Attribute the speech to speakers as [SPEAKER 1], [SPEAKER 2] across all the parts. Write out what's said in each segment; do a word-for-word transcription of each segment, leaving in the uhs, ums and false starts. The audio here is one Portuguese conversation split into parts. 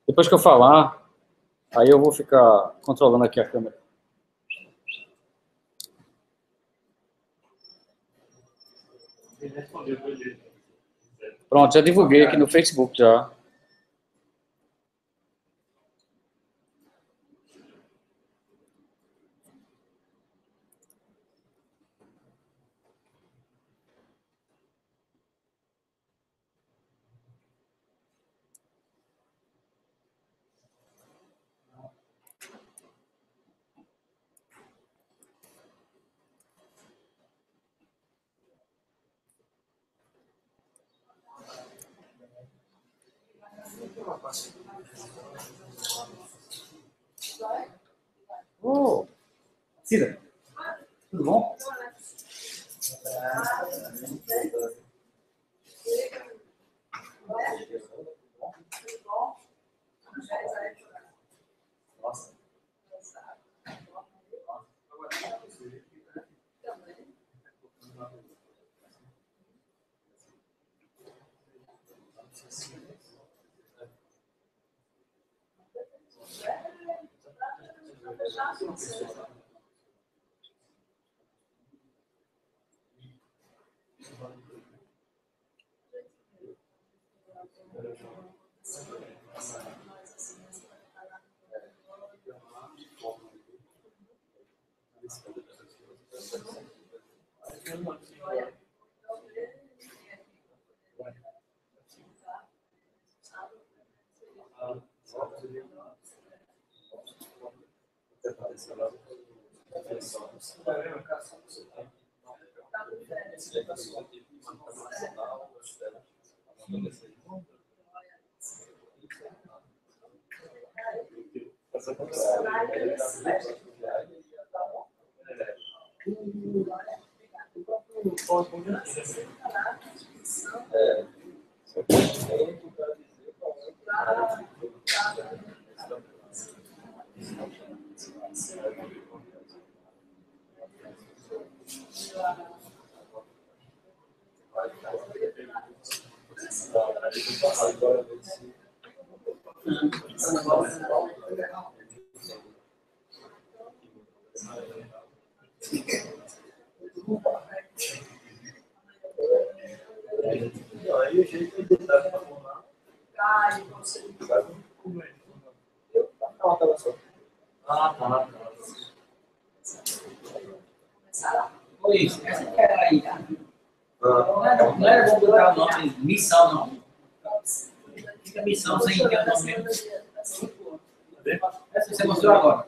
[SPEAKER 1] Depois que eu falar, aí eu vou ficar controlando aqui a câmera. Pronto, já divulguei aqui no Facebook já. Oh, Cida, tudo bom? Nossa. Aí o jeito de dar para arrumar. Ah, e você sabe como é? Ah, tá só. Ah, tá.
[SPEAKER 2] Oi, essa que era aí, tá? Não era, não era bom botar o nome missão, não. Fica missão sem ter o nome mesmo. Essa você mostrou agora.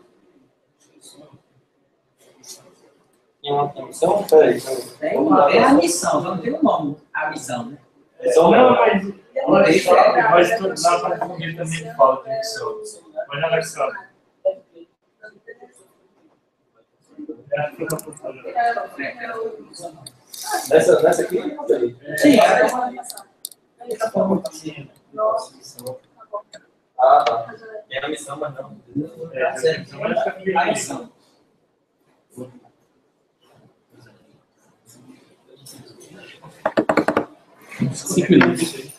[SPEAKER 3] Ah, missão? Peraí.
[SPEAKER 2] Tem uma, é a missão, só não tem o nome, a missão, né?
[SPEAKER 3] Missão não, mas.
[SPEAKER 4] Mas, mas tudo na parte de família também fala de missão. Mas na Alexandre.
[SPEAKER 3] Nessa, nessa aqui?
[SPEAKER 2] Sim, é.
[SPEAKER 3] Ah, tá. Tem a missão, mas não.
[SPEAKER 4] É, a missão.
[SPEAKER 1] Cinco minutos.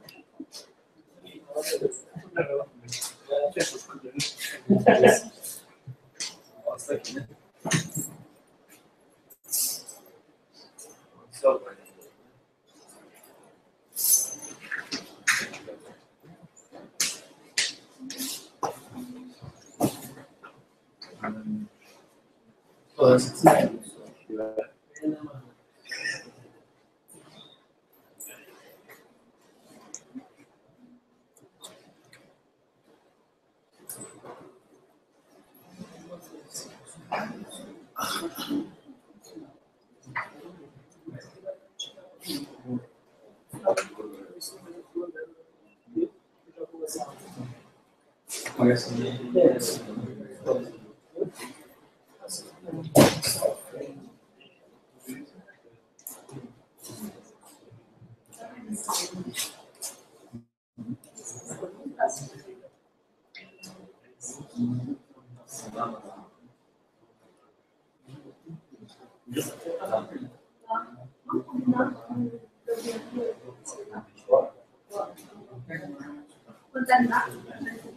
[SPEAKER 3] Nossa, aqui, né?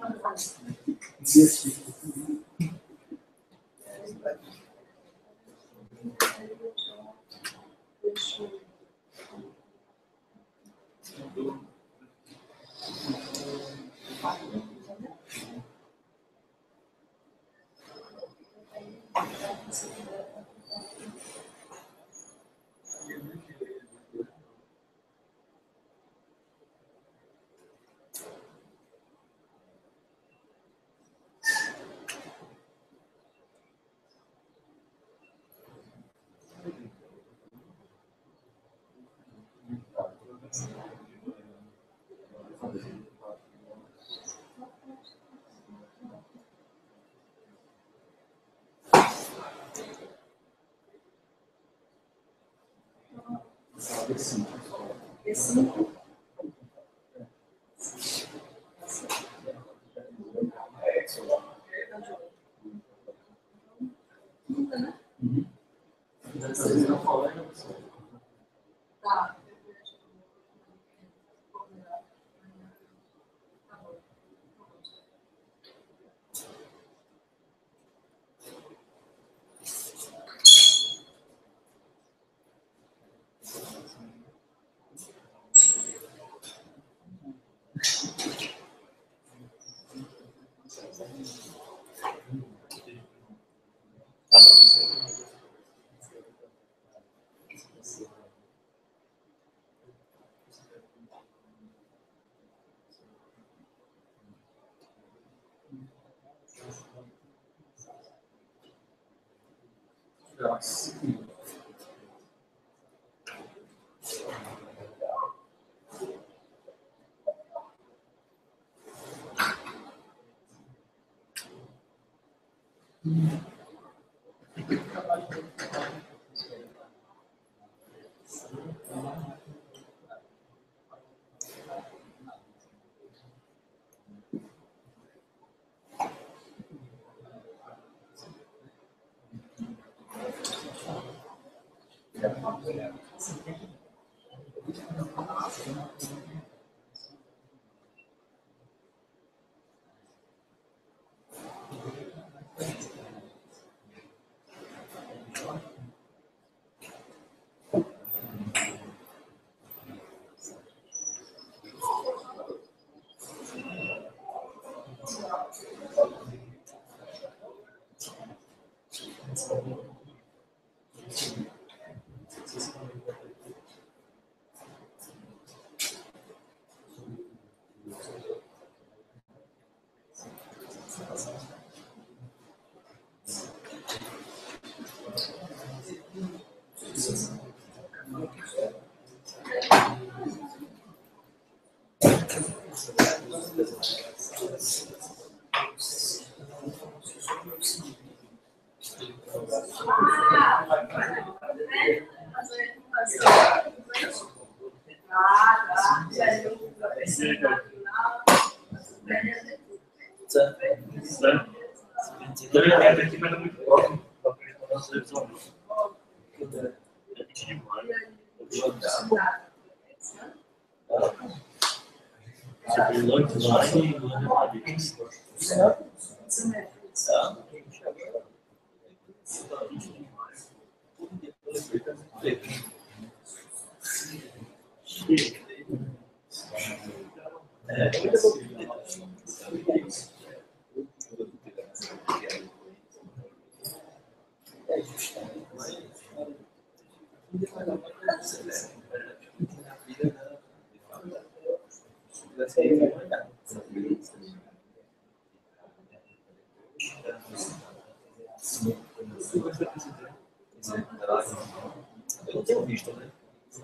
[SPEAKER 3] Eu não tenho visto, né?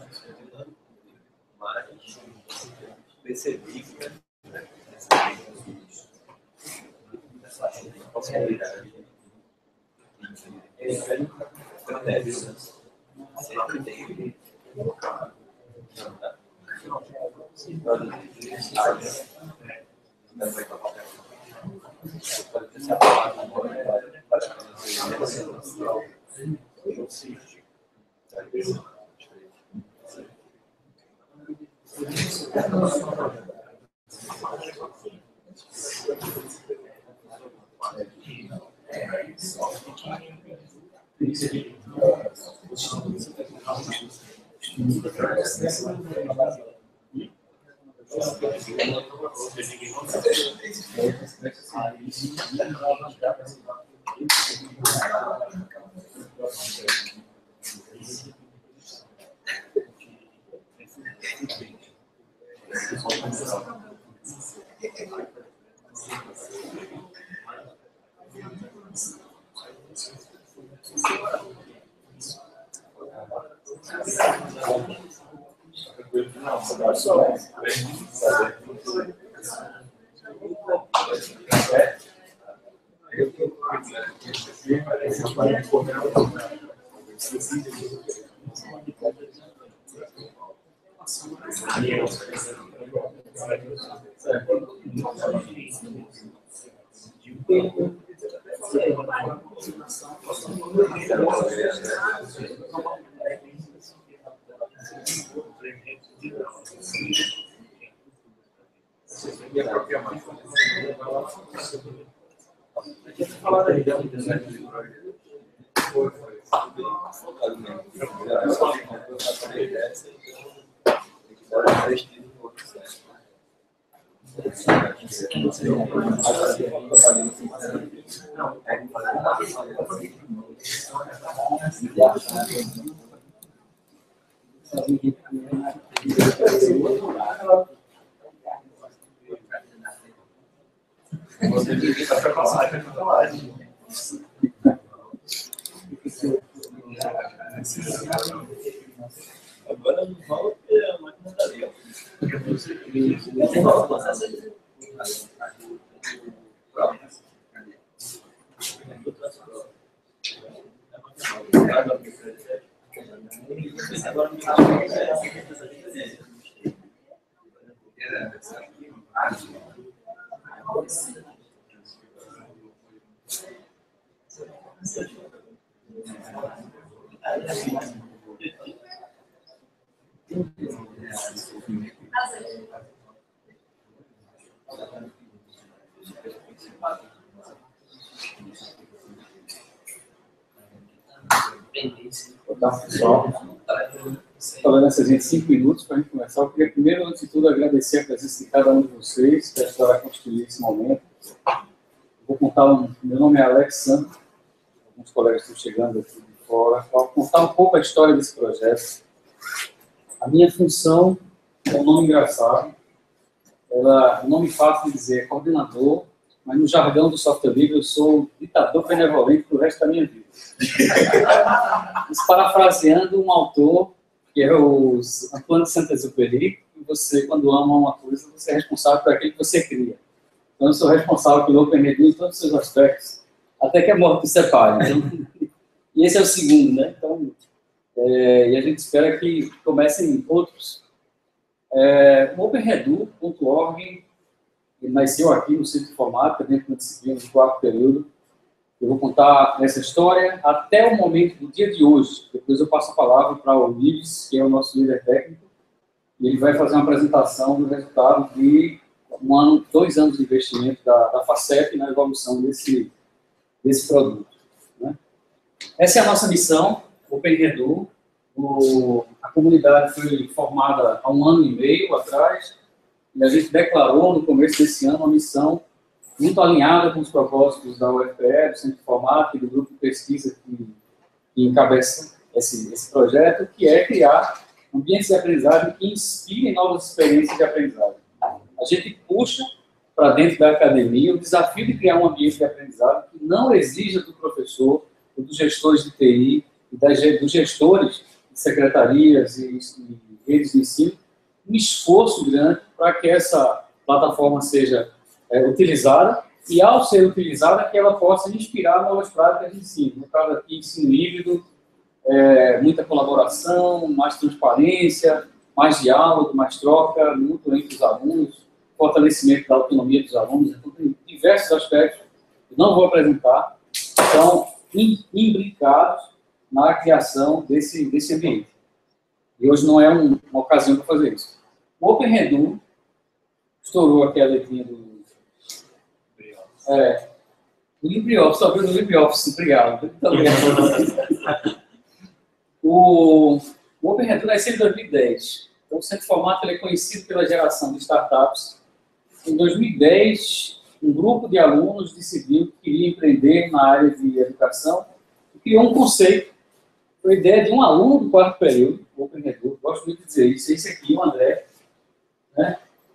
[SPEAKER 3] Mas percebi que essa possibilidade estratégias sempre tem Agora não fala que é a máquina da Leo.
[SPEAKER 5] Tá, pessoal? Falando essas vinte e cinco minutos para a gente começar, eu queria primeiro, antes de tudo, agradecer a presença de cada um de vocês que ajudaram a construir esse momento. Vou contar um. Meu nome é Alex Santos, alguns colegas estão chegando aqui de fora. Vou contar um pouco a história desse projeto. A minha função é um nome engraçado, ela, um nome fácil de dizer, é coordenador, mas no jargão do software livre eu sou ditador benevolente para o resto da minha vida. Mas, parafraseando um autor, que é o Antoine de Saint-Exupéry, que você, quando ama uma coisa, você é responsável por aquilo que você cria. Então, eu sou responsável pelo OpenRedu em todos os seus aspectos, até que a morte nos separe. Então, e esse é o segundo, né? Então, é, e a gente espera que comecem outros. É, o openredu ponto org nasceu aqui no Centro de Informática, dentro da disciplina do quarto período. Eu vou contar essa história até o momento do dia de hoje. Depois eu passo a palavra para o Luiz, que é o nosso líder técnico, e ele vai fazer uma apresentação do resultado de um ano, dois anos de investimento da, da FACEP na evolução desse, desse produto. Né? Essa é a nossa missão, OpenRedu. O, a comunidade foi formada há um ano e meio atrás, e a gente declarou no começo desse ano uma missão muito alinhada com os propósitos da U F P E, do Centro de Informática e do grupo de pesquisa que, que encabeça esse, esse projeto, que é criar ambientes de aprendizagem que inspirem novas experiências de aprendizagem. A gente puxa para dentro da academia o desafio de criar um ambiente de aprendizagem que não exija do professor, ou dos gestores de T I, e das, dos gestores de secretarias e, e redes de ensino, um esforço grande para que essa plataforma seja é, utilizada, e ao ser utilizada, que ela possa inspirar novas práticas de ensino. No caso aqui, ensino híbrido, é, muita colaboração, mais transparência, mais diálogo, mais troca, mútuo entre os alunos, fortalecimento da autonomia dos alunos. Então, tem diversos aspectos que não vou apresentar, estão imbricados na criação desse, desse ambiente. E hoje não é um, uma ocasião para fazer isso. O OpenRedu estourou aqui a letrinha do, É. O LibreOffice, só viu no LibreOffice, obrigado. Muito obrigado. o, o Open Redu nasceu em dois mil e dez. Então, o Centro Formato ele é conhecido pela geração de startups. Em dois mil e dez, um grupo de alunos decidiu que queria empreender na área de educação e criou um conceito. Foi a ideia de um aluno do quarto período, o Open Redu, gosto muito de dizer isso, esse aqui, o André, né?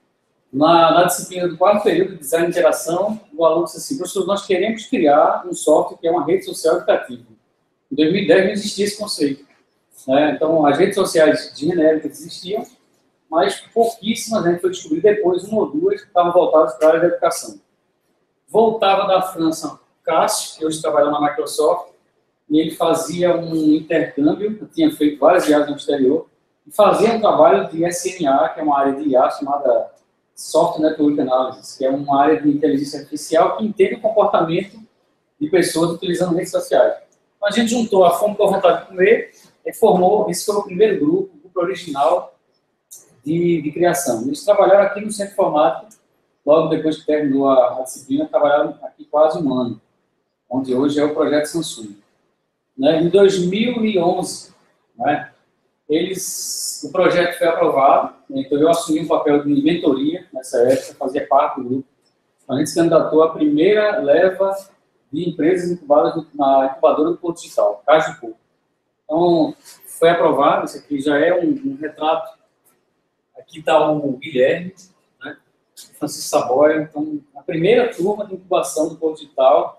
[SPEAKER 5] Na, na disciplina do quarto período de design de geração, o aluno disse assim: professor, nós queremos criar um software que é uma rede social educativa. Em dois mil e dez não existia esse conceito, né? Então, as redes sociais genéricas existiam, mas pouquíssimas, a gente foi descobrir depois, uma ou duas, que estavam voltadas para a área da educação. Voltava da França, Cássio, que hoje trabalha na Microsoft, e ele fazia um intercâmbio, eu tinha feito várias viagens no exterior, e fazia um trabalho de S N A, que é uma área de I A chamada Software Network Analysis, que é uma área de inteligência artificial que entende o comportamento de pessoas utilizando redes sociais. Então, a gente juntou a fome com a vontade de comer e formou, esse foi o primeiro grupo, o grupo original de, de criação. Eles trabalharam aqui no Centro Formato, logo depois que terminou a, a disciplina, trabalharam aqui quase um ano, onde hoje é o projeto Samsung. Né? Em dois mil e onze, né, eles, o projeto foi aprovado, então eu assumi um papel de mentoria nessa época, fazia parte do grupo. A gente se candidatou à primeira leva de empresas incubadas na incubadora do Porto Digital, Caju. Então, foi aprovado, isso aqui já é um, um retrato. Aqui está o Guilherme, né, Francisco Saboia. Então, a primeira turma de incubação do Porto Digital,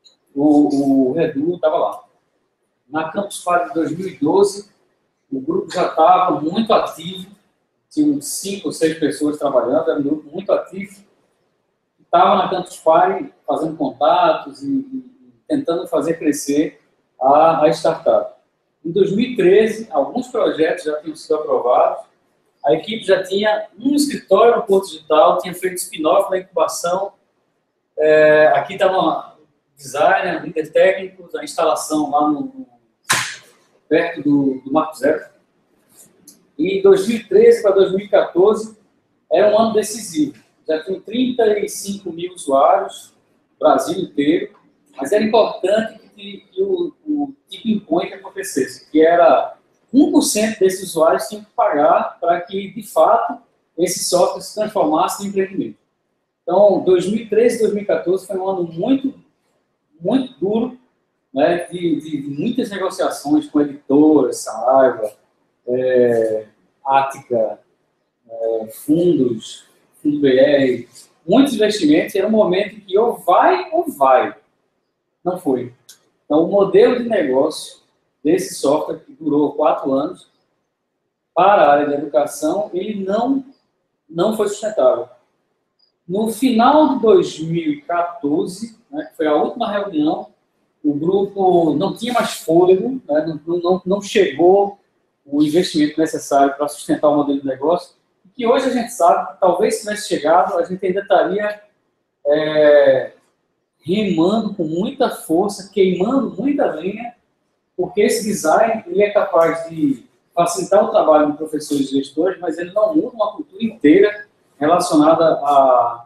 [SPEAKER 5] o, o Redu estava lá. Na Campus Party de dois mil e doze, o grupo já estava muito ativo, tinham cinco ou seis pessoas trabalhando, era um grupo muito ativo. Estava na Campus Party fazendo contatos e, e tentando fazer crescer a, a startup. Em dois mil e treze, alguns projetos já tinham sido aprovados, a equipe já tinha um escritório no Porto Digital, tinha feito spin-off da incubação, é, aqui estava designer, líder técnico, a instalação lá no perto do, do Marco Zero. E em dois mil e treze para dois mil e quatorze era um ano decisivo. Já tinham trinta e cinco mil usuários, Brasil inteiro, mas era importante que, que o, o tipping point acontecesse, que era um por cento desses usuários tinham que pagar para que, de fato, esse software se transformasse em empreendimento. Então, dois mil e treze e dois mil e quatorze foi um ano muito, muito duro, né, de, de, de muitas negociações com editoras, Saraiva, é, Ática, é, fundos, Fundo B R, muitos investimentos. Era um momento em que ou vai ou vai. Não foi. Então, o modelo de negócio desse software, que durou quatro anos, para a área da educação, ele não, não foi sustentável. No final de dois mil e quatorze, né, que foi a última reunião, o grupo não tinha mais fôlego, né, não, não, não chegou o investimento necessário para sustentar o modelo de negócio, que hoje a gente sabe que talvez se tivesse chegado, a gente ainda estaria é, remando com muita força, queimando muita lenha, porque esse design ele é capaz de facilitar o trabalho de professores e gestores, mas ele não muda uma cultura inteira relacionada a,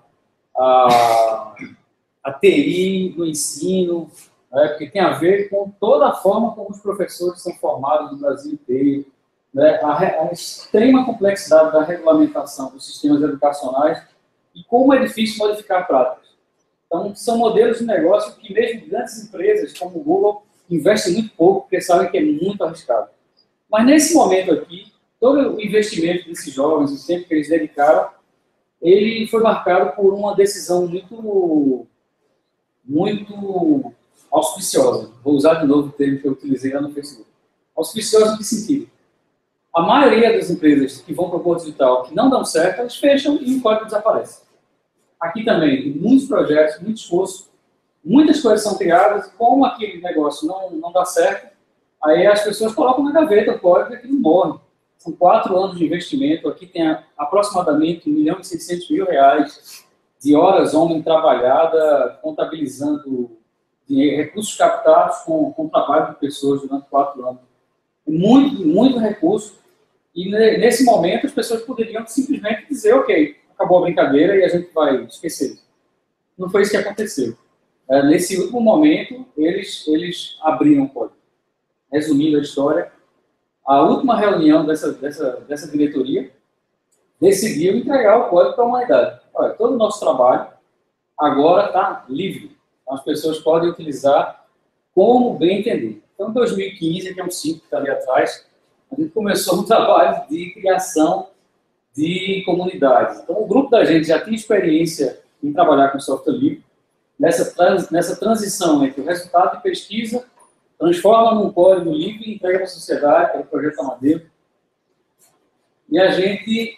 [SPEAKER 5] a, a T I, do ensino, né, porque tem a ver com toda a forma como os professores são formados no Brasil inteiro, né, a, a extrema complexidade da regulamentação dos sistemas educacionais e como é difícil modificar práticas. Então, são modelos de negócio que mesmo grandes empresas como o Google investem muito pouco, porque sabem que é muito arriscado. Mas nesse momento aqui, todo o investimento desses jovens, o tempo que eles dedicaram, ele foi marcado por uma decisão muito, muito auspiciosa. Vou usar de novo o termo que eu utilizei lá no Facebook. Auspiciosa em que sentido? A maioria das empresas que vão para o Porto Digital que não dão certo, elas fecham e o código desaparece. Aqui também, muitos projetos, muito esforço, muitas coisas são criadas, como aquele negócio não, não dá certo, aí as pessoas colocam na gaveta o código e aquilo morre. São quatro anos de investimento, aqui tem aproximadamente um milhão e seiscentos mil reais de horas homem trabalhada, contabilizando recursos captados com, com trabalho de pessoas durante quatro anos. Muito, muito recurso, e nesse momento as pessoas poderiam simplesmente dizer, ok, acabou a brincadeira e a gente vai esquecer isso. não foi isso que aconteceu. É, nesse último momento, eles, eles abriram o código. Resumindo a história, a última reunião dessa, dessa, dessa diretoria decidiu entregar o código para a humanidade. Olha, todo o nosso trabalho agora está livre. As pessoas podem utilizar como bem entender. Então, em dois mil e quinze, que é um ciclo que está ali atrás, a gente começou um trabalho de criação de comunidades. Então, o grupo da gente já tinha experiência em trabalhar com software livre. Nessa, trans, nessa transição entre o resultado de pesquisa, transforma num código livre e entrega para a sociedade, para o projeto Amadeu. E a gente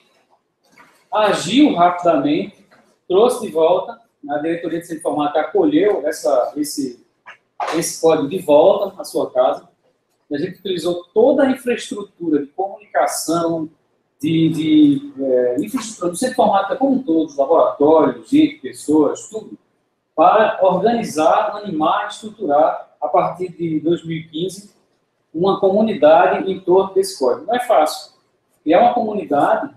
[SPEAKER 5] agiu rapidamente, trouxe de volta, a diretoria de Ciência Informática acolheu essa, esse, esse código de volta na sua casa. E a gente utilizou toda a infraestrutura de comunicação, de, de é, infraestrutura do Ciência Informática como um todo, laboratórios, gente, pessoas, tudo, para organizar, animar, estruturar, a partir de dois mil e quinze, uma comunidade em torno desse código. Não é fácil. Criar uma comunidade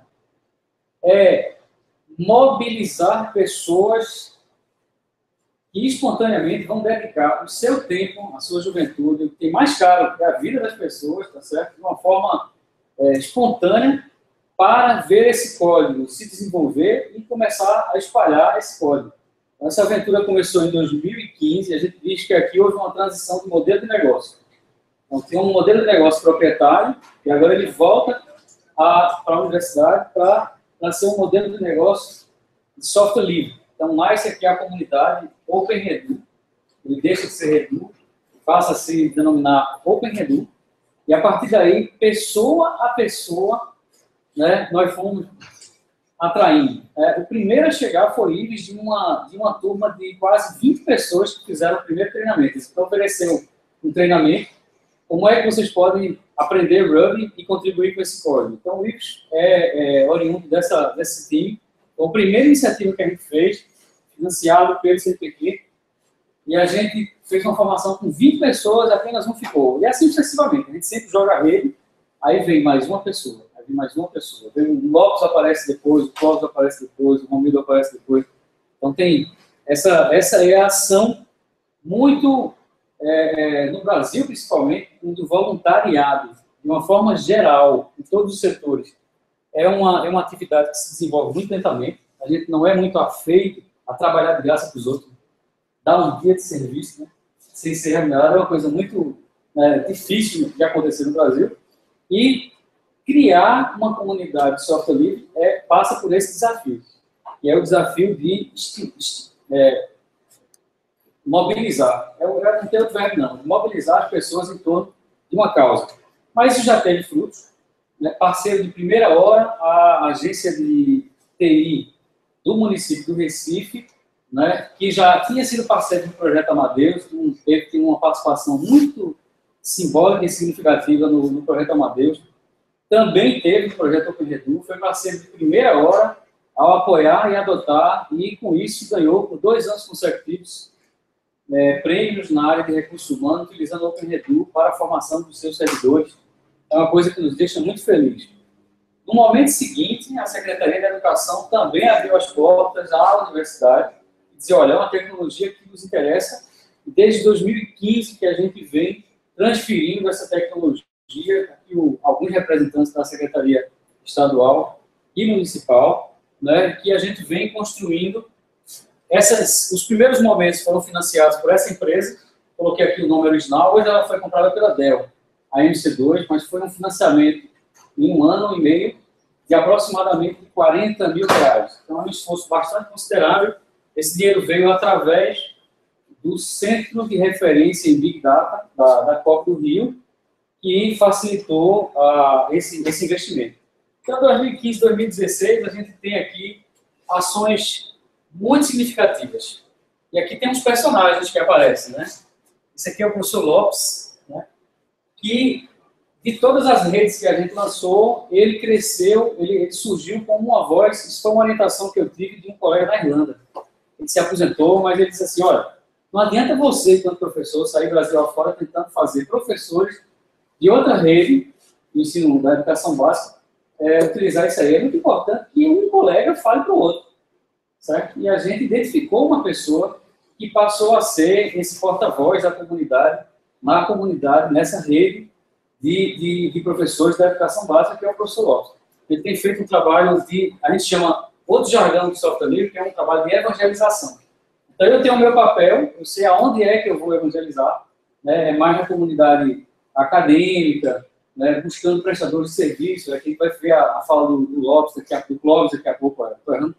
[SPEAKER 5] é mobilizar pessoas que espontaneamente vão dedicar o seu tempo, a sua juventude, o que tem mais caro é a vida das pessoas, tá certo? De uma forma é, espontânea, para ver esse código se desenvolver e começar a espalhar esse código. Essa aventura começou em dois mil e quinze, e a gente diz que aqui houve uma transição de modelo de negócio. Então, tem um modelo de negócio proprietário, e agora ele volta a, para a universidade para ser um modelo de negócio de software livre. Então, nasce aqui a comunidade OpenRedu, ele deixa de ser Redu, passa a se denominar OpenRedu, e a partir daí, pessoa a pessoa, né, nós fomos atraindo. É, o primeiro a chegar foi Ives, de uma, de uma turma de quase vinte pessoas que fizeram o primeiro treinamento. Então, ofereceu um treinamento, como é que vocês podem aprender Ruby e contribuir com esse código. Então, o Ives é, é oriundo dessa, desse time. Então, a primeira iniciativa que a gente fez, financiado pelo C P Q, e a gente fez uma formação com vinte pessoas, apenas um ficou. E assim sucessivamente. A gente sempre joga a rede, aí vem mais uma pessoa, aí vem mais uma pessoa. Vem o Lopes aparece depois, o Cláudio aparece depois, o Romildo aparece depois. Então, tem essa, essa é a ação muito, é, é, no Brasil principalmente, do voluntariado, de uma forma geral, em todos os setores. É uma, é uma atividade que se desenvolve muito lentamente. A gente não é muito afeito a trabalhar de graça para os outros. Dar um dia de serviço, né, sem ser remunerado, é uma coisa muito é, difícil de acontecer no Brasil. E criar uma comunidade de software livre é, passa por esse desafio, que é o desafio de é, mobilizar. Eu, eu não tenho outro verbo, não. Mobilizar as pessoas em torno de uma causa. Mas isso já teve frutos. Né? Parceiro de primeira hora, a agência de T I do município do Recife, né, que já tinha sido parceiro do projeto Amadeus, um, teve uma participação muito simbólica e significativa no, no projeto Amadeus. Também teve o projeto OpenRedu, foi parceiro de primeira hora ao apoiar e adotar, e com isso ganhou por dois anos consecutivos é, prêmios na área de recursos humanos, utilizando o OpenRedu para a formação dos seus servidores. É uma coisa que nos deixa muito felizes. No momento seguinte, a Secretaria da Educação também abriu as portas à universidade e disse, olha, é uma tecnologia que nos interessa, e desde dois mil e quinze que a gente vem transferindo essa tecnologia, aqui o, alguns representantes da Secretaria Estadual e Municipal, né, que a gente vem construindo. Essas, os primeiros momentos foram financiados por essa empresa, coloquei aqui o nome original, hoje ela foi comprada pela Dell, a M C dois, mas foi um financiamento em um ano e meio de aproximadamente quarenta mil reais. Então, é um esforço bastante considerável. Esse dinheiro veio através do Centro de Referência em Big Data, da, da C O P do Rio, que facilitou uh, esse, esse investimento. Então, dois mil e quinze, dois mil e dezesseis, a gente tem aqui ações muito significativas. E aqui tem uns personagens que aparecem, né? Esse aqui é o professor Lopes, né? Que, de todas as redes que a gente lançou, ele cresceu, ele, ele surgiu como uma voz. Isso foi uma orientação que eu tive de um colega da Irlanda. Ele se aposentou, mas ele disse assim, olha, não adianta você, enquanto professor, sair Brasil afora tentando fazer professores de outra rede, do ensino da educação básica, é, utilizar isso aí. É muito importante que um colega fale para o outro. certo? E a gente identificou uma pessoa que passou a ser esse porta-voz da comunidade, na comunidade, nessa rede de, de, de professores da educação básica, que é o professor Lopes. Ele tem feito um trabalho de, a gente chama, outro jargão do software livre, que é um trabalho de evangelização. Então, eu tenho o meu papel, eu sei aonde é que eu vou evangelizar, né, é mais na comunidade acadêmica, né, buscando prestadores de serviço. Aqui a gente vai ver a, a fala do, do Lopes daqui a pouco, Lopes daqui a pouco, estou errando.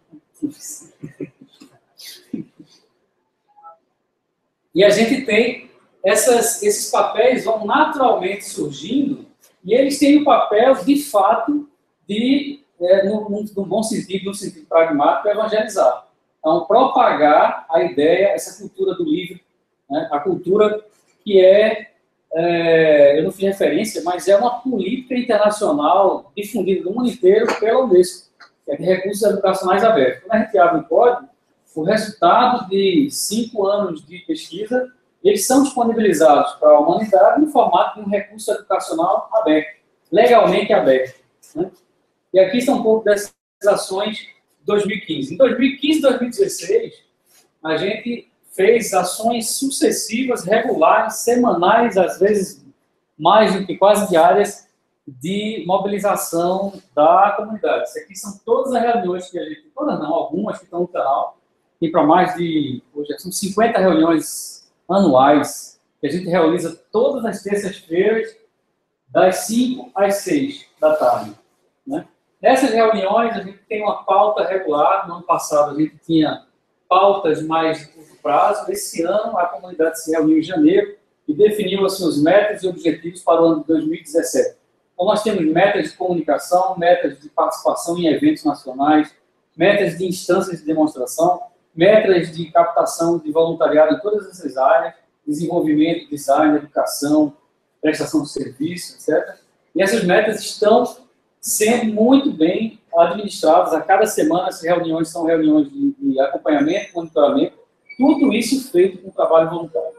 [SPEAKER 5] E a gente tem essas, esses papéis vão naturalmente surgindo, e eles têm o papel, de fato, de, é, no, no, no bom sentido, no sentido pragmático, evangelizar. Então, propagar a ideia, essa cultura do livre, né, a cultura que é, é, eu não fiz referência, mas é uma política internacional difundida no mundo inteiro pela Unesco, que é de recursos educacionais abertos. Quando a gente abre o código, o resultado de cinco anos de pesquisa, eles são disponibilizados para a humanidade no formato de um recurso educacional aberto, legalmente aberto, né? E aqui são um pouco dessas ações de dois mil e quinze. Em dois mil e quinze e dois mil e dezesseis, a gente fez ações sucessivas, regulares, semanais, às vezes mais do que quase diárias, de mobilização da comunidade. Isso aqui são todas as reuniões que a gente... Todas não, algumas que estão no canal. Tem para mais de... Hoje são cinquenta reuniões anuais, que a gente realiza todas as terças-feiras, das cinco às seis da tarde, né? Nessas reuniões, a gente tem uma pauta regular. No ano passado, a gente tinha pautas mais de curto prazo. Esse ano, a comunidade se reuniu em janeiro e definiu assim, os metas e objetivos para o ano de dois mil e dezessete. Então, nós temos metas de comunicação, metas de participação em eventos nacionais, metas de instâncias de demonstração, metas de captação de voluntariado em todas essas áreas, desenvolvimento, design, educação, prestação de serviço, etcétera. E essas metas estão sendo muito bem administradas. A cada semana, as reuniões são reuniões de, de acompanhamento, monitoramento, tudo isso feito com trabalho voluntário.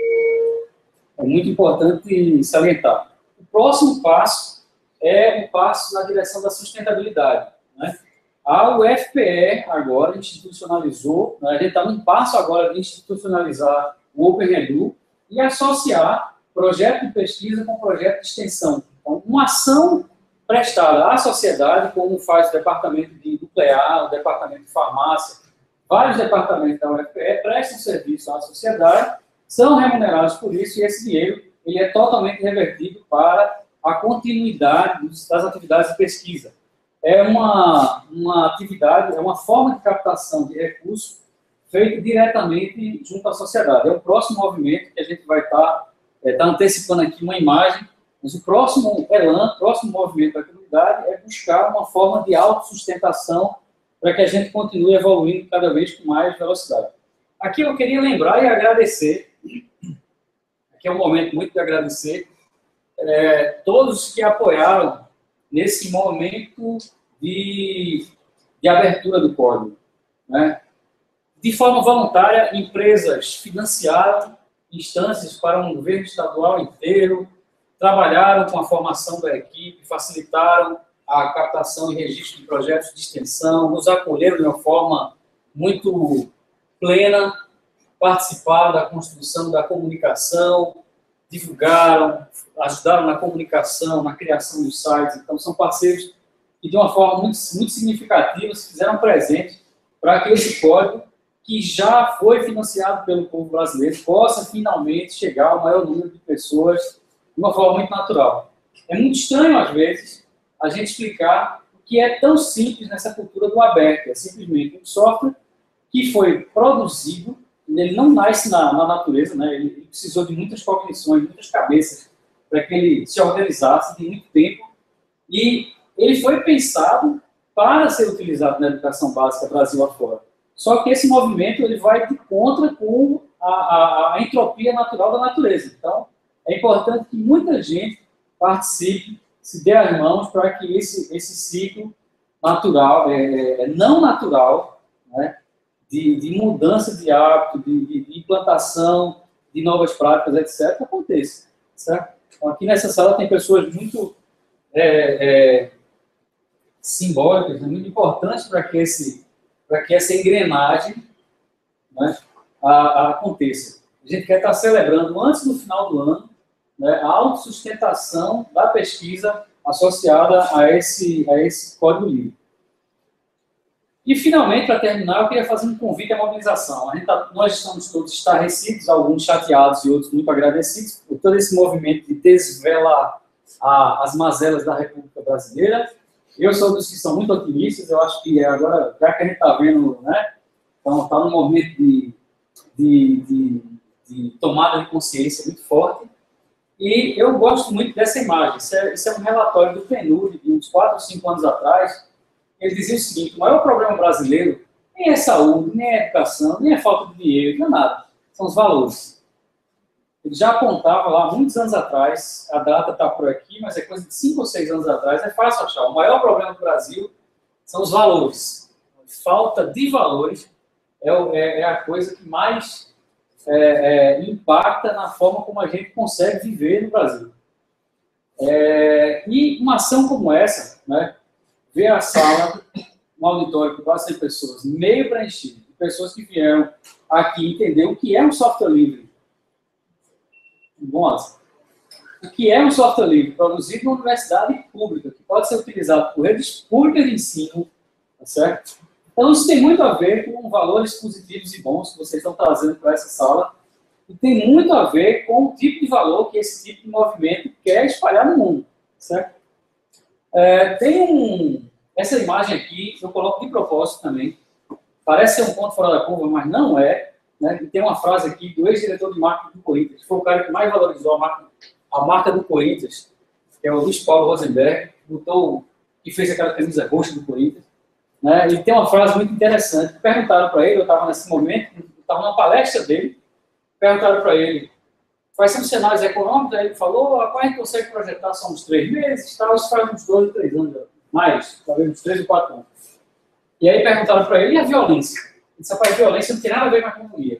[SPEAKER 5] É muito importante salientar. O próximo passo é um passo na direção da sustentabilidade, né? A U F P E agora institucionalizou, né? A gente está num passo agora de institucionalizar o OpenEdu e associar projeto de pesquisa com projeto de extensão. Então, uma ação prestada à sociedade, como faz o departamento de nuclear, o departamento de farmácia, vários departamentos da U F P E prestam serviço à sociedade, são remunerados por isso, e esse dinheiro ele é totalmente revertido para a continuidade das atividades de pesquisa. É uma, uma atividade, é uma forma de captação de recursos feita diretamente junto à sociedade. É o próximo movimento que a gente vai estar é, tá antecipando aqui uma imagem, mas o próximo elan, o próximo movimento da comunidade é buscar uma forma de autossustentação para que a gente continue evoluindo cada vez com mais velocidade. Aqui eu queria lembrar e agradecer, aqui é um momento muito de agradecer, é, todos que apoiaram nesse momento de, de abertura do código, né? De forma voluntária, empresas financiaram instâncias para um governo estadual inteiro, trabalharam com a formação da equipe, facilitaram a captação e registro de projetos de extensão, nos acolheram de uma forma muito plena, participaram da construção da comunicação, divulgaram, ajudaram na comunicação, na criação dos sites. Então, são parceiros que, de uma forma muito, muito significativa, se fizeram presente para que esse código, que já foi financiado pelo povo brasileiro, possa finalmente chegar ao maior número de pessoas de uma forma muito natural. É muito estranho, às vezes, a gente explicar o que é tão simples nessa cultura do aberto. É simplesmente um software que foi produzido, ele não nasce na, na natureza, né? Ele, ele precisou de muitas cognições, muitas cabeças, para que ele se organizasse de muito tempo. E ele foi pensado para ser utilizado na educação básica Brasil afora. Só que esse movimento ele vai de contra com a, a, a entropia natural da natureza. Então, é importante que muita gente participe, se dê as mãos para que esse, esse ciclo natural, é, é, não natural, né, de, de mudança de hábito, de, de, de implantação de novas práticas, etcétera, aconteça. Certo? Então, aqui nessa sala tem pessoas muito é, é, simbólicas, muito importantes para que esse para que essa engrenagem, né, a, a aconteça. A gente quer estar celebrando, antes do final do ano, né, a autossustentação da pesquisa associada a esse, a esse código livre. E, finalmente, para terminar, eu queria fazer um convite à mobilização. A gente tá, nós estamos todos estarrecidos, alguns chateados e outros muito agradecidos por todo esse movimento de desvelar a, as mazelas da República Brasileira. Eu sou dos que são muito otimistas, eu acho que agora, já que a gente está vendo, né, então está num momento de, de, de, de tomada de consciência muito forte. E eu gosto muito dessa imagem. Isso é, isso é um relatório do P N U D, de uns quatro ou cinco anos atrás. Ele dizia o seguinte: o maior problema brasileiro nem é saúde, nem é educação, nem é falta de dinheiro, não é nada. São os valores. Ele já apontava lá, muitos anos atrás, a data está por aqui, mas é coisa de cinco ou seis anos atrás, é fácil achar. O maior problema do Brasil são os valores. Falta de valores é, é, é a coisa que mais é, é, impacta na forma como a gente consegue viver no Brasil. É, e uma ação como essa, né, ver a sala, um auditório com quase cem pessoas, meio preenchido, pessoas que vieram aqui entender o que é um software livre. Bom, o que é um software livre produzido numa universidade pública, que pode ser utilizado por redes públicas de ensino, tá certo? Então, isso tem muito a ver com valores positivos e bons que vocês estão trazendo para essa sala, e tem muito a ver com o tipo de valor que esse tipo de movimento quer espalhar no mundo, certo? É, tem um... Essa imagem aqui, eu coloco de propósito também. Parece ser um ponto fora da curva, mas não é. Né? E tem uma frase aqui do ex-diretor de marketing do Corinthians, que foi o cara que mais valorizou a marca, a marca do Corinthians, que é o Luiz Paulo Rosenberg, que, botou, que fez aquela camisa roxa do Corinthians. Né? E tem uma frase muito interessante. Perguntaram para ele, eu estava nesse momento, estava numa palestra dele, perguntaram para ele quais são os cenários econômicos, aí ele falou, a qual a gente consegue projetar só uns três meses, tal, isso faz uns dois, três anos, mais, talvez uns três ou quatro anos. E aí perguntaram para ele, e a violência? Ele disse, rapaz, a violência não tem nada a ver com a economia.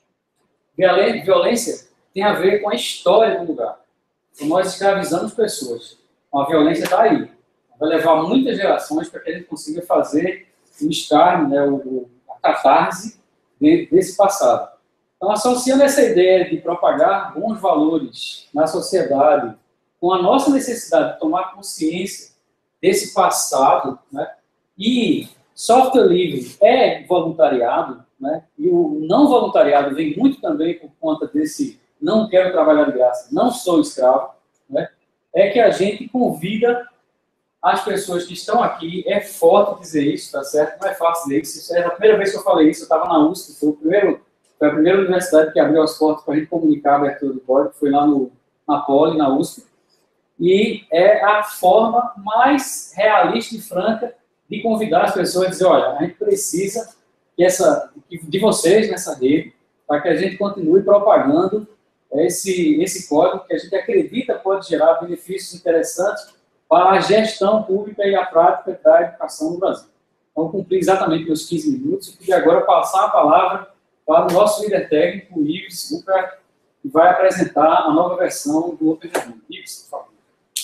[SPEAKER 5] Violência tem a ver com a história do lugar. Então, nós escravizamos pessoas. Então, a violência está aí. Vai levar muitas gerações para que a gente consiga fazer o escárnio, né, o, a catarse desse passado. Então, associando essa ideia de propagar bons valores na sociedade com a nossa necessidade de tomar consciência desse passado, né, e software livre é voluntariado, né, e o não voluntariado vem muito também por conta desse não quero trabalhar de graça, não sou escravo, né, é que a gente convida as pessoas que estão aqui, é forte dizer isso, tá certo? Não é fácil dizer isso, isso é a primeira vez que eu falei isso, eu estava na U S P, foi, o primeiro, foi a primeira universidade que abriu as portas para a gente comunicar a abertura do código, foi lá no, na Poli, na U S P, e é a forma mais realista e franca de convidar as pessoas a dizer, olha, a gente precisa que essa, de vocês nessa rede, para que a gente continue propagando esse, esse código que a gente acredita pode gerar benefícios interessantes para a gestão pública e a prática da educação no Brasil. Então, cumpri exatamente meus quinze minutos e queria agora passar a palavra para o nosso líder técnico, o Ives Buca, que vai apresentar a nova versão do OpenRMon. Ives, por favor.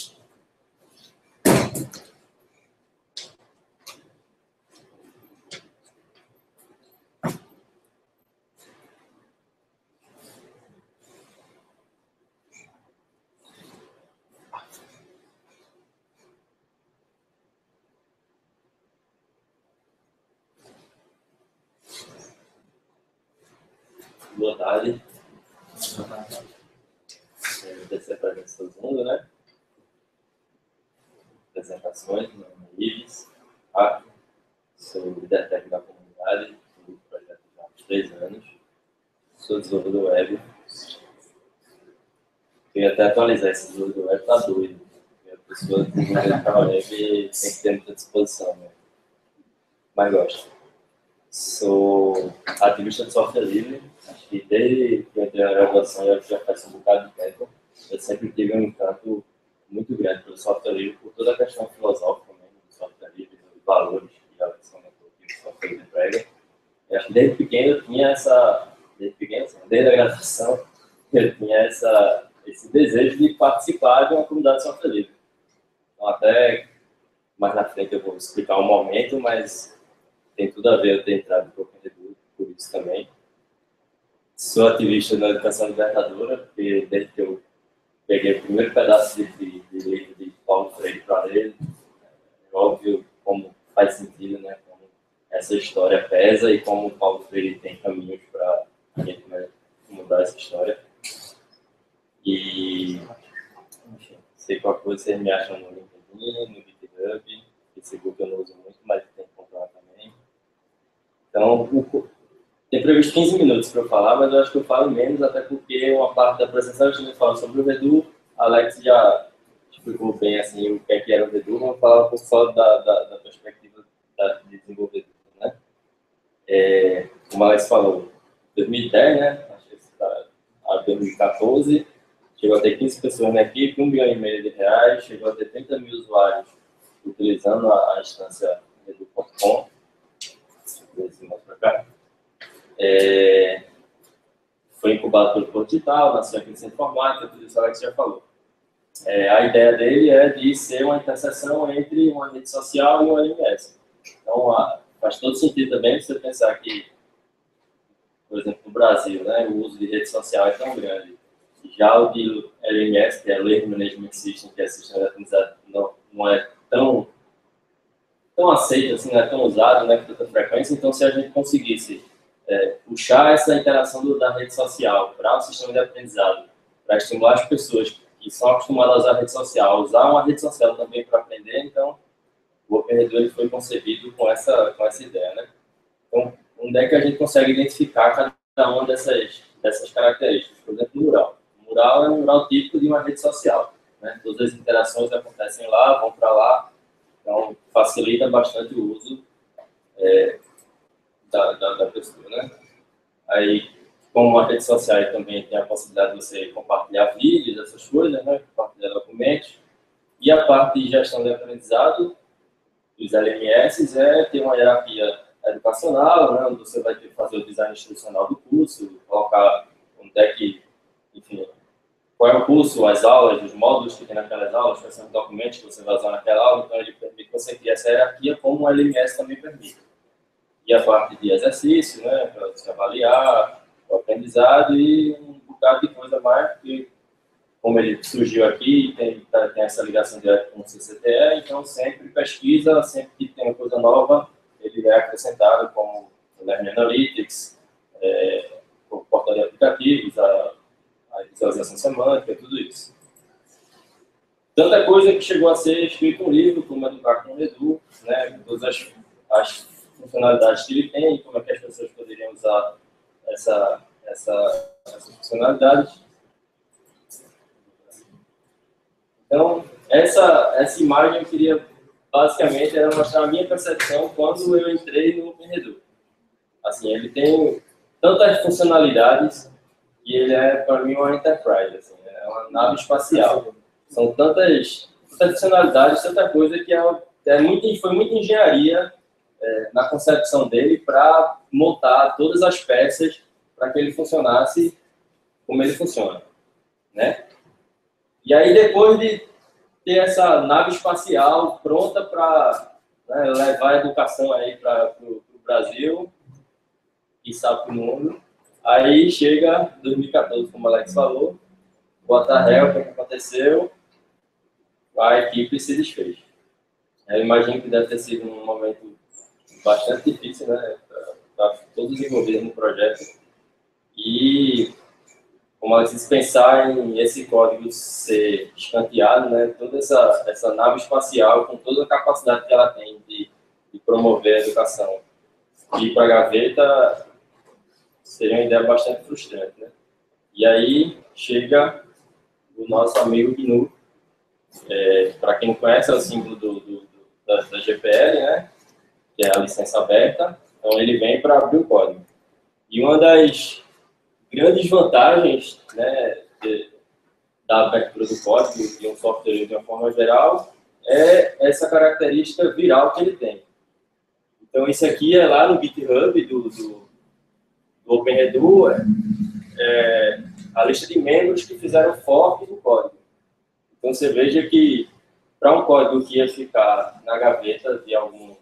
[SPEAKER 3] Boa tarde. Vou descer para a todo mundo, né? Apresentações, meu nome é Ives, tá? Sou líder técnico da comunidade, do projeto há uns três anos. Sou desenvolvedor web. Queria até atualizar esse desenvolvedor web, tá doido. A pessoa que desenvolve para web tem que ter muita disposição, né? Mas gosto. Sou ativista de software livre, acho que desde que eu entrei na graduação eu já faz um bocado de tempo. Eu sempre tive um encanto muito grande pelo software livre, por toda a questão filosófica mesmo do software livre, dos valores que já comentou que o software livre prega. Eu acho que desde pequeno eu tinha essa, desde pequeno, assim, desde a graduação, eu tinha essa, esse desejo de participar de uma comunidade de software livre. Então, até mais na frente eu vou explicar um momento, mas tem tudo a ver eu ter entrado para o OpenRedu, por isso também. Sou ativista na educação libertadora, porque desde que eu peguei o primeiro pedaço de, de, de livro de Paulo Freire para ler, é óbvio como faz sentido, né? Como essa história pesa e como o Paulo Freire tem caminhos para a gente, né, mudar essa história. E, enfim, sei qual coisa vocês me acham no LinkedIn, no GitHub, Facebook eu não uso muito, mas tem que comprar também. Então, o, tem previsto quinze minutos para eu falar, mas eu acho que eu falo menos, até porque uma parte da apresentação eu estive falando sobre o Redu, a Alex já explicou bem assim, o que, é que era o Redu, vamos falar um pouco só da, da, da perspectiva da, de desenvolvedor. Né? É, como a Alex falou, dois mil e dez, né? Acho que está a dois mil e quatorze, chegou a ter quinze pessoas na equipe, um bilhão e meio de reais, chegou a ter trinta mil usuários utilizando a, a instância redu ponto com. Deixa eu ver se mostra para cá. É, foi incubado pelo Porto Digital, nasceu aqui em Centro Informática, tudo isso que Alex já falou. É, a ideia dele é de ser uma interseção entre uma rede social e um L M S. Então, a, faz todo sentido também você pensar que, por exemplo, no Brasil, né, o uso de rede social é tão grande. Já o de L M S, que é Learning Management System, que é sistema de aprendizado, não, não é tão, tão aceito, assim, não é tão usado, né, com tanta frequência. Então, se a gente conseguisse É, puxar essa interação do, da rede social para o sistema de aprendizado, para estimular as pessoas que são acostumadas a usar a rede social, a usar uma rede social também para aprender, então o OpenRedu ele foi concebido com essa, com essa ideia. Né? Então, onde é que a gente consegue identificar cada uma dessas, dessas características? Por exemplo, o mural. O mural é um mural típico de uma rede social. Né? Todas as interações acontecem lá, vão para lá, então facilita bastante o uso é, Da, da, da pessoa, né? Aí, como a rede social também tem a possibilidade de você compartilhar vídeos, essas coisas, né? Compartilhar documentos. E a parte de gestão de aprendizado, os L M S, é ter uma hierarquia educacional, né? Onde você vai ter que fazer o design instrucional do curso, colocar onde é que, enfim, qual é o curso, as aulas, os módulos que tem naquelas aulas, quais são os documentos que você vai usar naquela aula, então ele permite que você crie essa hierarquia, como o L M S também permite. E a parte de exercício, né, para você avaliar o aprendizado e um bocado de coisa mais, porque como ele surgiu aqui, tem, tem essa ligação direta com o C C T E, então sempre pesquisa, sempre que tem uma coisa nova, ele é acrescentado como o Learning Analytics, é, o portal de aplicativos, a, a visualização semântica, tudo isso. Tanta coisa que chegou a ser escrito um livro, como Educar com o Redu, né, todas as, as funcionalidades que ele tem, como é que as pessoas poderiam usar essa, essa, essas funcionalidades. Então, essa, essa imagem eu queria, basicamente, era mostrar a minha percepção quando eu entrei no OpenRedu. Assim, ele tem tantas funcionalidades e ele é, para mim, uma enterprise, assim, é uma nave espacial. São tantas, tantas funcionalidades, tanta coisa que é, é muito, foi muita engenharia É, na concepção dele para montar todas as peças para que ele funcionasse como ele funciona, né? E aí, depois de ter essa nave espacial pronta para, né, levar a educação aí para o Brasil e sabe para o mundo, aí chega dois mil e quatorze, como a Alex falou, bota a réu, o que aconteceu, a equipe se desfez. Eu imagino que deve ter sido um momento bastante difícil, né, para todos envolvidos no projeto. E, como a gente pensar em esse código ser escanteado, né, toda essa, essa nave espacial, com toda a capacidade que ela tem de, de promover a educação, ir para a gaveta, seria uma ideia bastante frustrante, né? E aí chega o nosso amigo G N U. É, para quem não conhece, é o símbolo do, do, do, da, da G P L, né? Que é a licença aberta, então ele vem para abrir o código. E uma das grandes vantagens, né, de, da abertura do código de um software de uma forma geral é essa característica viral que ele tem. Então, isso aqui é lá no GitHub do, do, do OpenRedu, é, é a lista de membros que fizeram fork do código. Então, você veja que para um código que ia ficar na gaveta de algum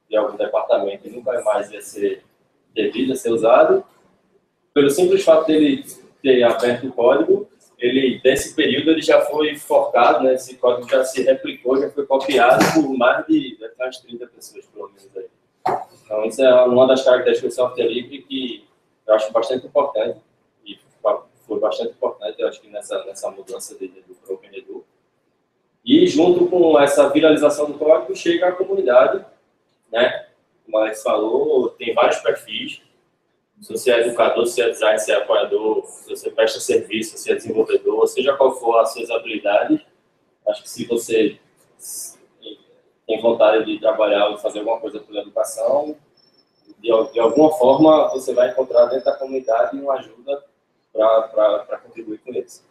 [SPEAKER 3] de algum departamento e nunca mais ia ser devido a ser usado, pelo simples fato dele ter aberto o código, ele, nesse período, ele já foi forcado, né? Esse código já se replicou, já foi copiado por mais de umas trinta pessoas, pelo menos aí. Então, isso é uma das características do software livre que eu acho bastante importante, e foi bastante importante, eu acho que nessa, nessa mudança de, de, do OpenEdu. E, junto com essa viralização do código, chega a comunidade, né? Como o Alex falou, tem vários perfis. Se você é educador, se é designer, se é apoiador, se você presta serviço, se é desenvolvedor, seja qual for as suas habilidades, acho que se você tem vontade de trabalhar ou fazer alguma coisa pela educação, de, de alguma forma você vai encontrar dentro da comunidade uma ajuda para contribuir com isso.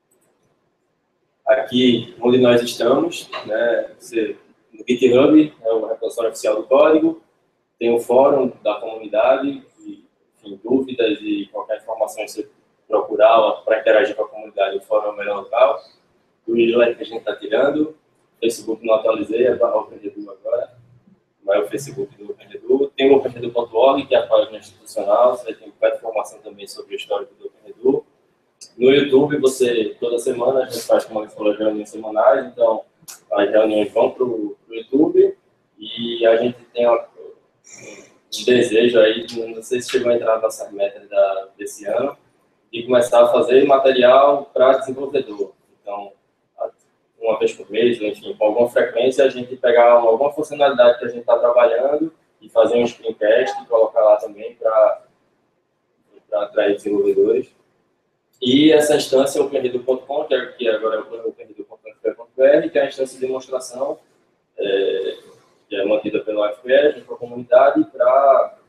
[SPEAKER 3] Aqui, onde nós estamos, né, você, no GitHub, é o repositório oficial do código, tem o fórum da comunidade, enfim, dúvidas e qualquer informação que você procurar para interagir com a comunidade, o fórum é o melhor local. O newsletter que a gente está tirando, o Facebook não atualizei, é para o OpenEdu agora, mas é o Facebook do OpenEdu. Tem o OpenEdu ponto org, que é a página institucional, você tem muita informação também sobre o histórico do OpenEdu. No YouTube, você, toda semana, a gente faz, como eu falei, reuniões semanais, então as reuniões vão para o YouTube e a gente tem uma, um desejo aí, não sei se chegou a entrar nas nossas metas da, desse ano, de começar a fazer material para desenvolvedor. Então, uma vez por mês, enfim, com alguma frequência, a gente pegar alguma funcionalidade que a gente está trabalhando e fazer um screencast e colocar lá também para atrair desenvolvedores. E essa instância, o OpenEdu ponto com, que, é, que agora é o OpenEdu ponto com ponto br, que é a instância de demonstração, é, que é mantida pelo U F P E, junto com a comunidade, para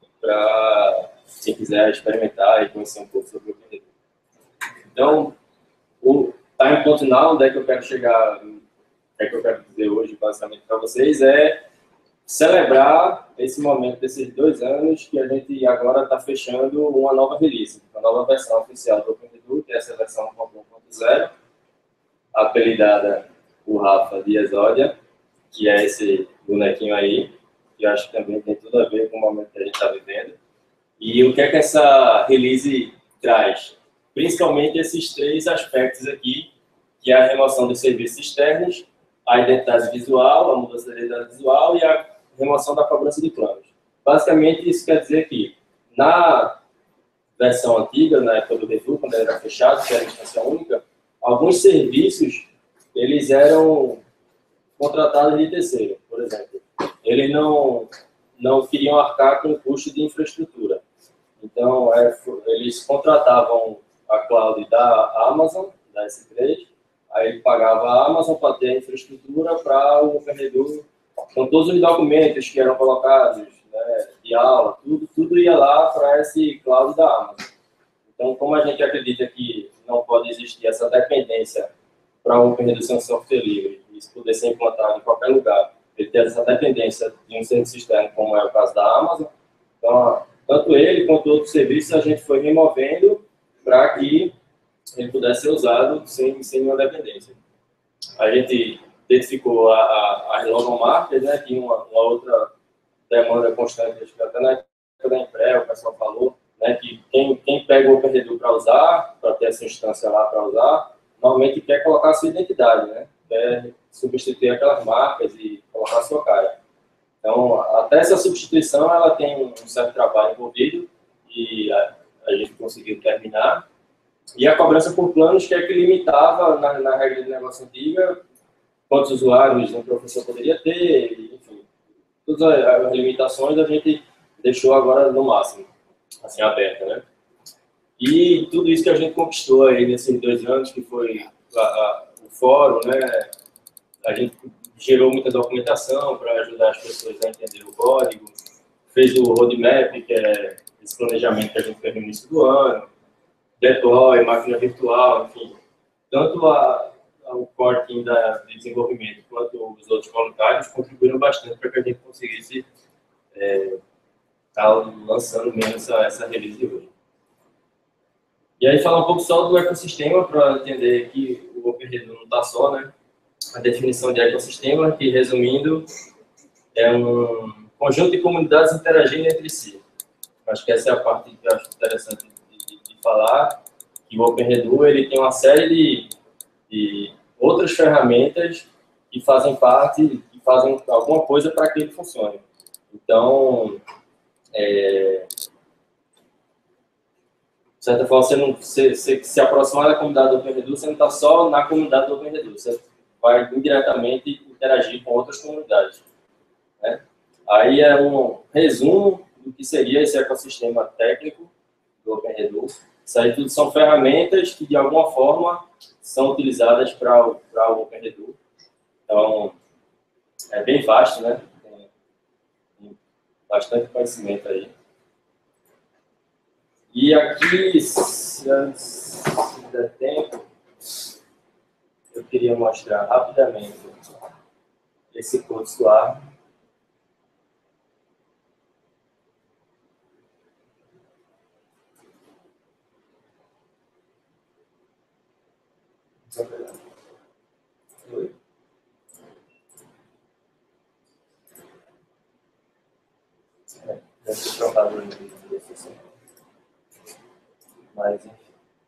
[SPEAKER 3] quem quiser experimentar e conhecer um pouco sobre o OpenEdu. Então, o time point now, onde é que eu quero chegar, o que é que eu quero dizer hoje, basicamente, para vocês, é celebrar esse momento desses dois anos que a gente agora está fechando uma nova release, uma nova versão oficial do OpenEdu, que é essa versão um ponto zero, apelidada por Rafa de Exódia, que é esse bonequinho aí, que eu acho que também tem tudo a ver com o momento que a gente está vivendo. E o que é que essa release traz? Principalmente esses três aspectos aqui, que é a remoção dos serviços externos, a identidade visual, a mudança da identidade visual e a remoção da cobrança de planos. Basicamente, isso quer dizer que, na versão antiga, na época do Revu, quando era fechado, que era instância única, alguns serviços, eles eram contratados de terceiro, por exemplo. Eles não, não queriam arcar com o custo de infraestrutura. Então, é, eles contratavam a cloud da Amazon, da S três, aí ele pagava a Amazon para ter a infraestrutura para o OpenEdu. Então, todos os documentos que eram colocados, né, de aula, tudo, tudo ia lá para esse cloud da Amazon. Então, como a gente acredita que não pode existir essa dependência para o OpenEdu ser um software livre, e isso poder ser implantado em qualquer lugar, ele ter essa dependência de um serviço externo, como é o caso da Amazon, então, tanto ele quanto outros serviços a gente foi removendo para que ele pudesse ser usado sem, sem nenhuma dependência. A gente identificou a, a, as logomarcas, né, que uma, uma outra demanda constante, acho que até na época da Empré, o pessoal falou, né, que quem, quem pega o OpenEdu para usar, para ter essa instância lá para usar, normalmente quer colocar a sua identidade, né, quer substituir aquelas marcas e colocar a sua cara. Então, até essa substituição, ela tem um certo trabalho envolvido e a, a gente conseguiu terminar. E a cobrança por planos, que é que limitava, na, na regra de negócio antiga, quantos usuários um professor poderia ter, enfim, todas as limitações a gente deixou agora no máximo, assim, aberta, né? E tudo isso que a gente conquistou aí nesses dois anos, que foi a, a, o fórum, né? A gente gerou muita documentação para ajudar as pessoas a entender o código, fez o roadmap, que é esse planejamento que a gente fez no início do ano, deploy, máquina virtual, enfim, tanto a, a, o core team da, de desenvolvimento quanto os outros voluntários contribuíram bastante para que a gente conseguisse é, estar lançando mesmo essa, essa release de hoje. E aí falar um pouco só do ecossistema para entender que o OpenEdu não está só, né? A definição de ecossistema, que resumindo, é um, conjunto de comunidades interagindo entre si. Acho que essa é a parte que eu acho interessante de, de, de falar, que o OpenRedu ele tem uma série de, de outras ferramentas que fazem parte, que fazem alguma coisa para que ele funcione. Então, é, de certa forma, você, não, você, você se aproximar da comunidade do OpenRedu, você não está só na comunidade do OpenRedu, você vai indiretamente interagir com outras comunidades, né? Aí é um resumo do que seria esse ecossistema técnico do OpenRedu. Isso aí tudo são ferramentas que, de alguma forma, são utilizadas para o OpenRedu. Então, é bem vasto, né? Tem, tem bastante conhecimento aí. E aqui, se, se der tempo, eu queria mostrar rapidamente esse code suave. Oi. É, deve ter trocado o link desse assim. Mas, enfim.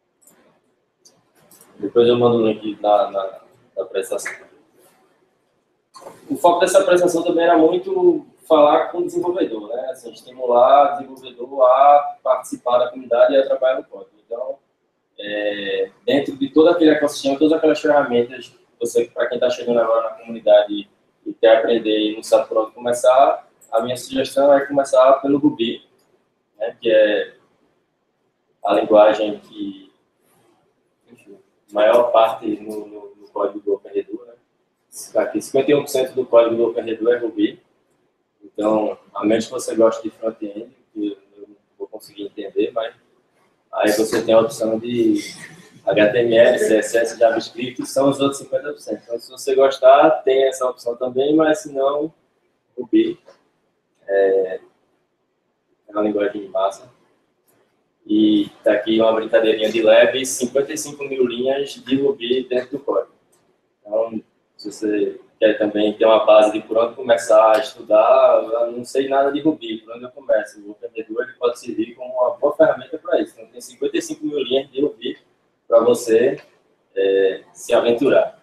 [SPEAKER 3] Depois eu mando o link na, na, na apresentação. O foco dessa apresentação também era muito falar com o desenvolvedor, né? Assim, estimular o desenvolvedor a participar da comunidade e a trabalhar no código. Então, é, dentro de todo aquele ecossistema, todas aquelas ferramentas, você, para quem está chegando agora na comunidade e quer aprender e não sabe por onde começar, a minha sugestão é começar pelo Ruby, né? Que é a linguagem que, enfim, a maior parte no, no, no código do OpenRedu, né? Aqui, cinquenta e um por cento do código do OpenRedu é Ruby. Então, a menos que você goste de front-end, que eu não vou conseguir entender, mas aí você tem a opção de H T M L, C S S, JavaScript, são os outros cinquenta por cento. Então, se você gostar, tem essa opção também, mas se não, Ruby é, é uma linguagem massa. E está aqui uma brincadeirinha de leve, cinquenta e cinco mil linhas de Ruby dentro do código. Então, se você quer também ter uma base de por onde começar a estudar, eu não sei nada de Ruby, por onde eu começo. O OpenRedu ele pode servir como uma boa ferramenta para isso. Então, tem cinquenta e cinco mil linhas de Ruby para você é, se aventurar.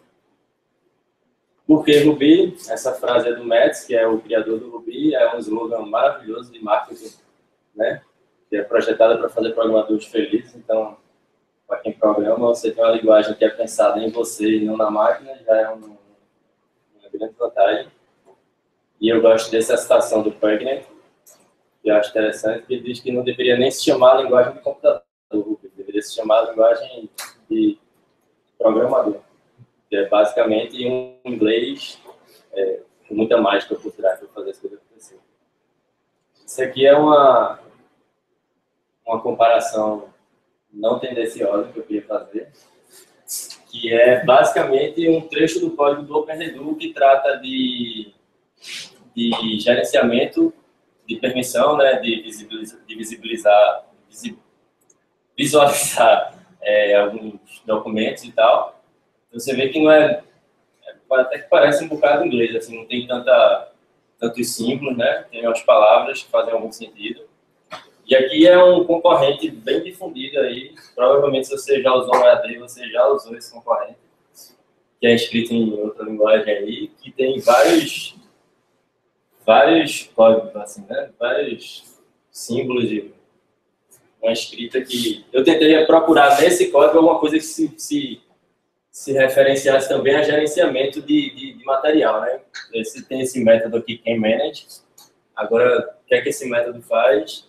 [SPEAKER 3] Por que Ruby? Essa frase é do Metz, que é o criador do Ruby, é um slogan maravilhoso de marketing, né? Que é projetada para fazer programadores felizes. Então, para quem programa, você tem uma linguagem que é pensada em você e não na máquina, já é um, uma grande vantagem. E eu gosto dessa citação do Pugnet, que eu acho interessante, que ele diz que não deveria nem se chamar linguagem de computador, deveria se chamar linguagem de programador, que é basicamente um inglês é, com muita mágica por trás para fazer as coisas acontecerem. Isso aqui é uma, uma comparação não tendenciosa que eu queria fazer, que é basicamente um trecho do código do OpenRedu que trata de, de gerenciamento de permissão, né, de visibilizar, de visibilizar visualizar é, alguns documentos e tal. Então, você vê que não é, é, até que parece um bocado inglês, assim, não tem tanta, tantos símbolos, né, tem umas palavras que fazem algum sentido. E aqui é um concorrente bem difundido aí, provavelmente se você já usou o E A D, você já usou esse concorrente, que é escrito em outra linguagem aí, que tem vários, vários códigos, assim, né? Vários símbolos de uma escrita que eu tentei procurar nesse código alguma coisa que se, se, se referenciasse também a gerenciamento de, de, de material, né? Esse, tem esse método aqui, Can Manage. Agora, o que é que esse método faz?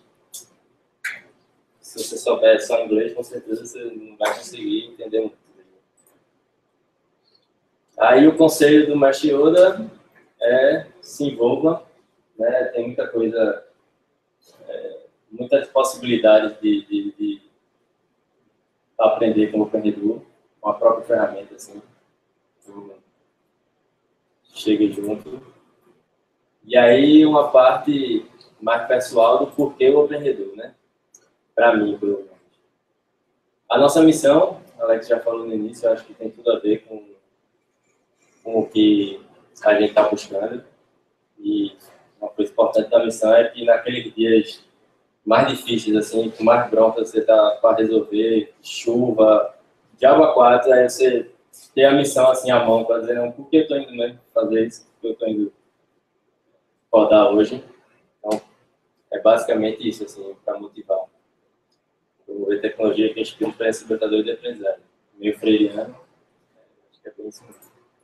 [SPEAKER 3] Se você souber só inglês, com certeza você não vai conseguir entender muito. Aí o conselho do Mestre Yoda é se envolva, né? Tem muita coisa, é, muitas possibilidades de, de, de aprender com o OpenRedu, com a própria ferramenta, assim. Então, chega junto. E aí uma parte mais pessoal do porquê o OpenRedu, né? Para mim, pelo menos. A nossa missão, a Alex já falou no início, eu acho que tem tudo a ver com, com o que a gente está buscando. E uma coisa importante da missão é que naqueles dias mais difíceis, assim, com mais bronca você tá para resolver, chuva, diabo a quatro, aí você tem a missão assim à mão para dizer, não, por que eu estou indo mesmo fazer isso, por que eu estou indo rodar hoje. Então, é basicamente isso, assim, para motivar. Promover tecnologia que inspira experiência libertadora de aprendizagem. Meio freiriano, acho que é bem isso mesmo.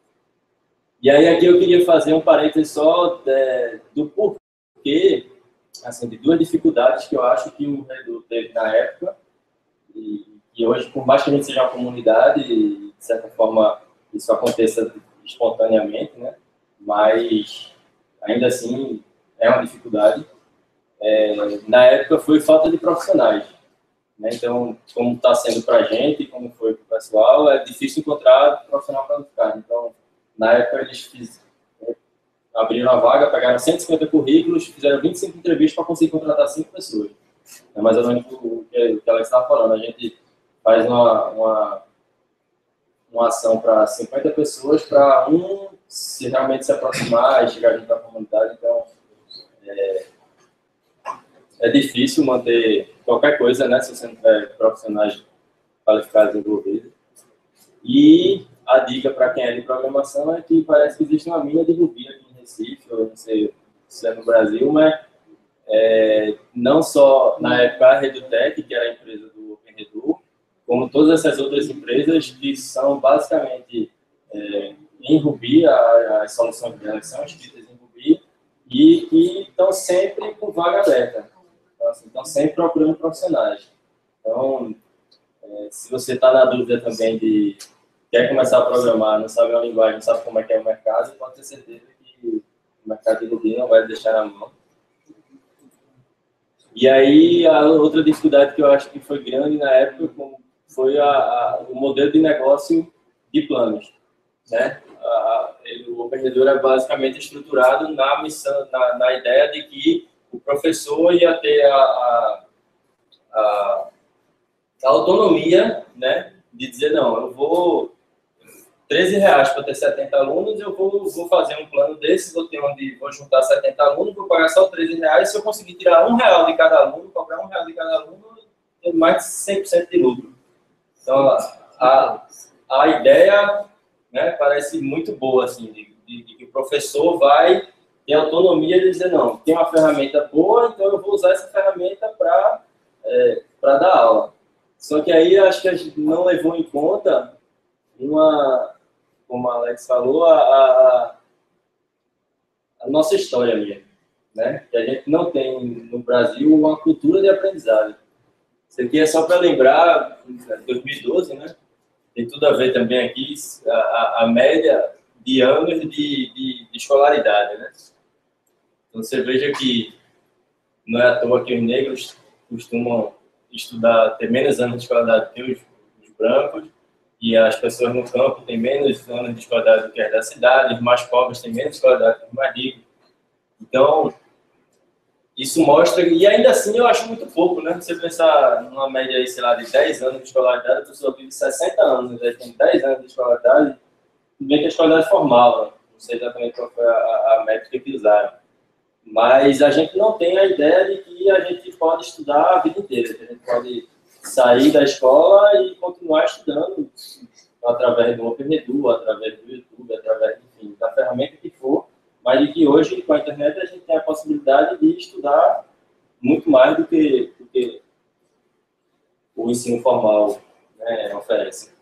[SPEAKER 3] E aí aqui eu queria fazer um parênteses só de, do porquê, assim, de duas dificuldades que eu acho que o Redu teve na época, e, e hoje, por mais que a gente seja uma comunidade, de certa forma isso aconteça espontaneamente, né? Mas ainda assim é uma dificuldade. É, na época foi falta de profissionais, né? Então, como está sendo para a gente, como foi para o pessoal, é difícil encontrar profissional qualificado. Então, na época eles fiz, abriram a vaga, pegaram cento e cinquenta currículos, fizeram vinte e cinco entrevistas para conseguir contratar cinco pessoas. É mais ou menos o que, que ela estava falando. A gente faz uma, uma, uma ação para cinquenta pessoas, para um se realmente se aproximar e chegar junto à comunidade. Então, é, é difícil manter qualquer coisa, né, se você não tiver profissionais qualificados envolvidos. E a dica para quem é de programação é que parece que existe uma mina de Ruby aqui em Recife, eu não sei se é no Brasil, mas é, não só na época a Redutec, que era a empresa do OpenRedu, como todas essas outras empresas que são basicamente é, em Ruby, as soluções delas são escritas em Ruby e que estão sempre com vaga aberta. Então, assim, estão sempre procurando profissionais. Então, é, se você está na dúvida também de quer começar a programar, não sabe a linguagem, não sabe como é que é o mercado, pode ter certeza que o mercado de Ruby não vai deixar na mão. E aí, a outra dificuldade que eu acho que foi grande na época foi a, a, o modelo de negócio de planos, né? A, ele, o OpenRedu é basicamente estruturado na missão, na, na ideia de que o professor ia ter a, a, a, a autonomia, né, de dizer, não, eu vou treze reais para ter setenta alunos, eu vou, vou fazer um plano desse, vou ter onde vou juntar setenta alunos, vou pagar só treze reais, se eu conseguir tirar um real de cada aluno, cobrar um real de cada aluno, eu tenho mais de cem por cento de lucro. Então, a, a ideia, né, parece muito boa, assim, de, de, de que o professor vai ter autonomia de dizer, não, tem uma ferramenta boa, então eu vou usar essa ferramenta para é, para dar aula. Só que aí acho que a gente não levou em conta uma, como a Alex falou, a, a, a nossa história mesmo, né? Que a gente não tem no Brasil uma cultura de aprendizagem. Isso aqui é só para lembrar, dois mil e doze, né? Tem tudo a ver também aqui, a, a média de anos de, de, de escolaridade, né? Então você veja que não é à toa que os negros costumam estudar, ter menos anos de escolaridade que os, os brancos, e as pessoas no campo têm menos anos de escolaridade do que as da cidade, os mais pobres têm menos escolaridade que os mais ricos. Então, isso mostra, e ainda assim eu acho muito pouco, né? Você pensar numa média aí, sei lá, de dez anos de escolaridade, a pessoa vive sessenta anos, né? Tem dez anos de escolaridade, tudo bem que a escolaridade formal, não sei exatamente qual foi a, a métrica que usaram. Mas a gente não tem a ideia de que a gente pode estudar a vida inteira, que a gente pode sair da escola e continuar estudando através do OpenRedu, através do YouTube, através, enfim, da ferramenta que for, mas de que hoje, com a internet, a gente tem a possibilidade de estudar muito mais do que, do que o ensino formal, né, oferece.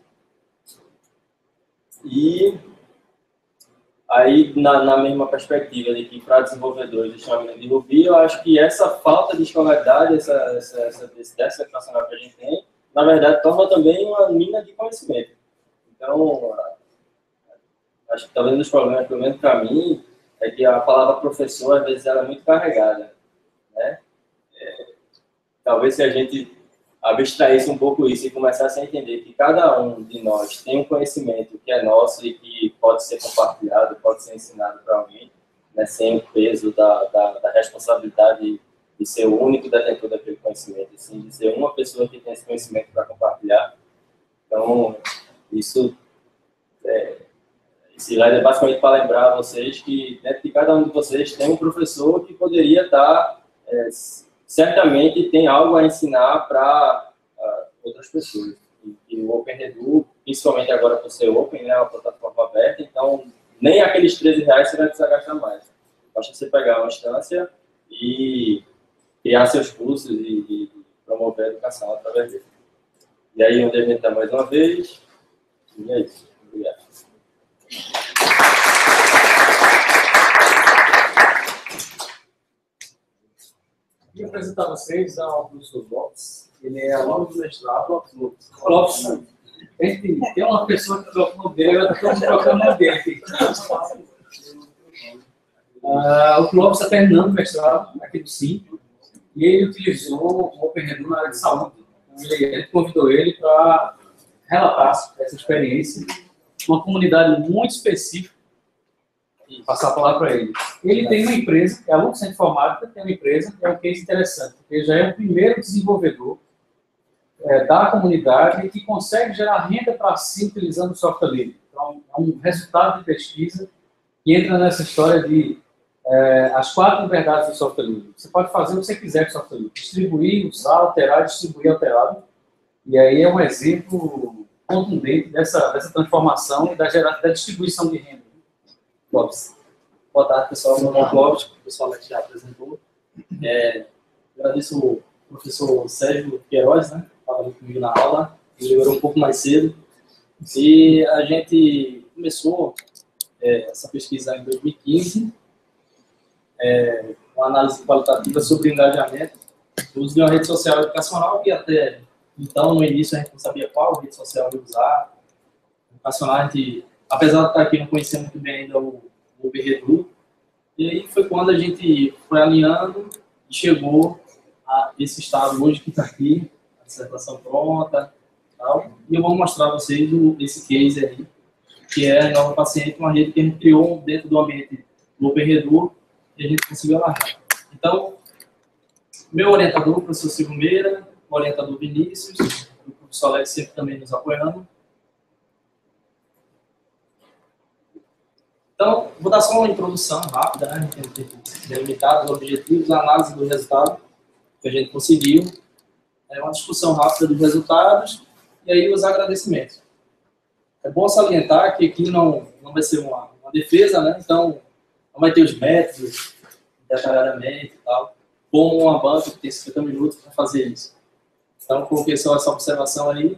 [SPEAKER 3] E aí, na, na mesma perspectiva de que para desenvolvedores de chave de Ruby, eu acho que essa falta de escolaridade, essa, essa, essa dessa educacional que a gente tem, na verdade, torna também uma mina de conhecimento. Então, acho que talvez um dos problemas, pelo menos para mim, é que a palavra professor, às vezes, ela é muito carregada, né? É, talvez se a gente abstraísse um pouco isso e começasse a entender que cada um de nós tem um conhecimento que é nosso e que pode ser compartilhado, pode ser ensinado para alguém, né, sem o peso da, da, da responsabilidade de ser o único detentor daquele conhecimento, assim, de ser uma pessoa que tem esse conhecimento para compartilhar. Então, isso, é, Esse slide é basicamente para lembrar vocês que dentro de cada um de vocês tem um professor que poderia estar, é, certamente tem algo a ensinar para uh, outras pessoas. E, e o OpenRedu, principalmente agora por ser Open, né, é uma plataforma aberta, então nem aqueles treze reais você vai precisar gastar mais. Basta você pegar uma instância e criar seus cursos e, e promover a educação através dele. E aí, um evento mais uma vez. E é isso. Obrigado.
[SPEAKER 1] Vou apresentar a vocês ao professor Lopes. Ele é aluno do mestrado, Lopes Lopes. Lopes, tem uma pessoa que trocou o nome dele, eu estou trocando o nome dele aqui. Uh, o Lopes está terminando o mestrado aqui do Sim, e ele utilizou o OpenRedu na área de saúde. Então, ele, ele convidou ele para relatar essa experiência uma comunidade muito específica e passar a palavra para ele. Ele tem uma empresa, é aluno de ciência informática, tem uma empresa, é um case interessante, porque ele já é o primeiro desenvolvedor é, da comunidade que consegue gerar renda para si utilizando o software livre. Então, é um resultado de pesquisa que entra nessa história de é, as quatro verdades do software livre. Você pode fazer o que você quiser com o software livre. Distribuir, usar, alterar, distribuir, alterado. E aí é um exemplo contundente dessa, dessa transformação e da, gera, da distribuição de renda.
[SPEAKER 6] Lopes. Boa tarde, pessoal. Meu nome é Lopes, o pessoal aqui já apresentou. É, agradeço o professor Sérgio Queiroz, né? Estava ali comigo na aula, ele liberou um pouco mais cedo. E a gente começou é, essa pesquisa em dois mil e quinze, é, uma análise qualitativa sobre o engajamento do uso de uma rede social educacional, que até então, no início, a gente não sabia qual rede social ia usar. Educacional, a gente, apesar de estar aqui, não conhecia muito bem ainda o, o OpenRedu. E aí foi quando a gente foi alinhando e chegou a esse estado hoje que está aqui, a dissertação pronta, tal. E eu vou mostrar a vocês o, esse case aí, que é a Nova Paciente, uma rede que a gente criou dentro do ambiente do OpenRedu e a gente conseguiu alargar. Então, meu orientador, o professor Silvio Meira, o orientador Vinícius, o professor Alex sempre também nos apoiando. Então, vou dar só uma introdução rápida, né? Tem um tempo delimitado, os objetivos, a análise do resultado que a gente conseguiu, é uma discussão rápida dos resultados e aí os agradecimentos. É bom salientar que aqui não, não vai ser uma, uma defesa, né? Então, não vai ter os métodos detalhadamente e tal, como uma banca que tem cinquenta minutos para fazer isso. Então, coloquei só essa observação aí.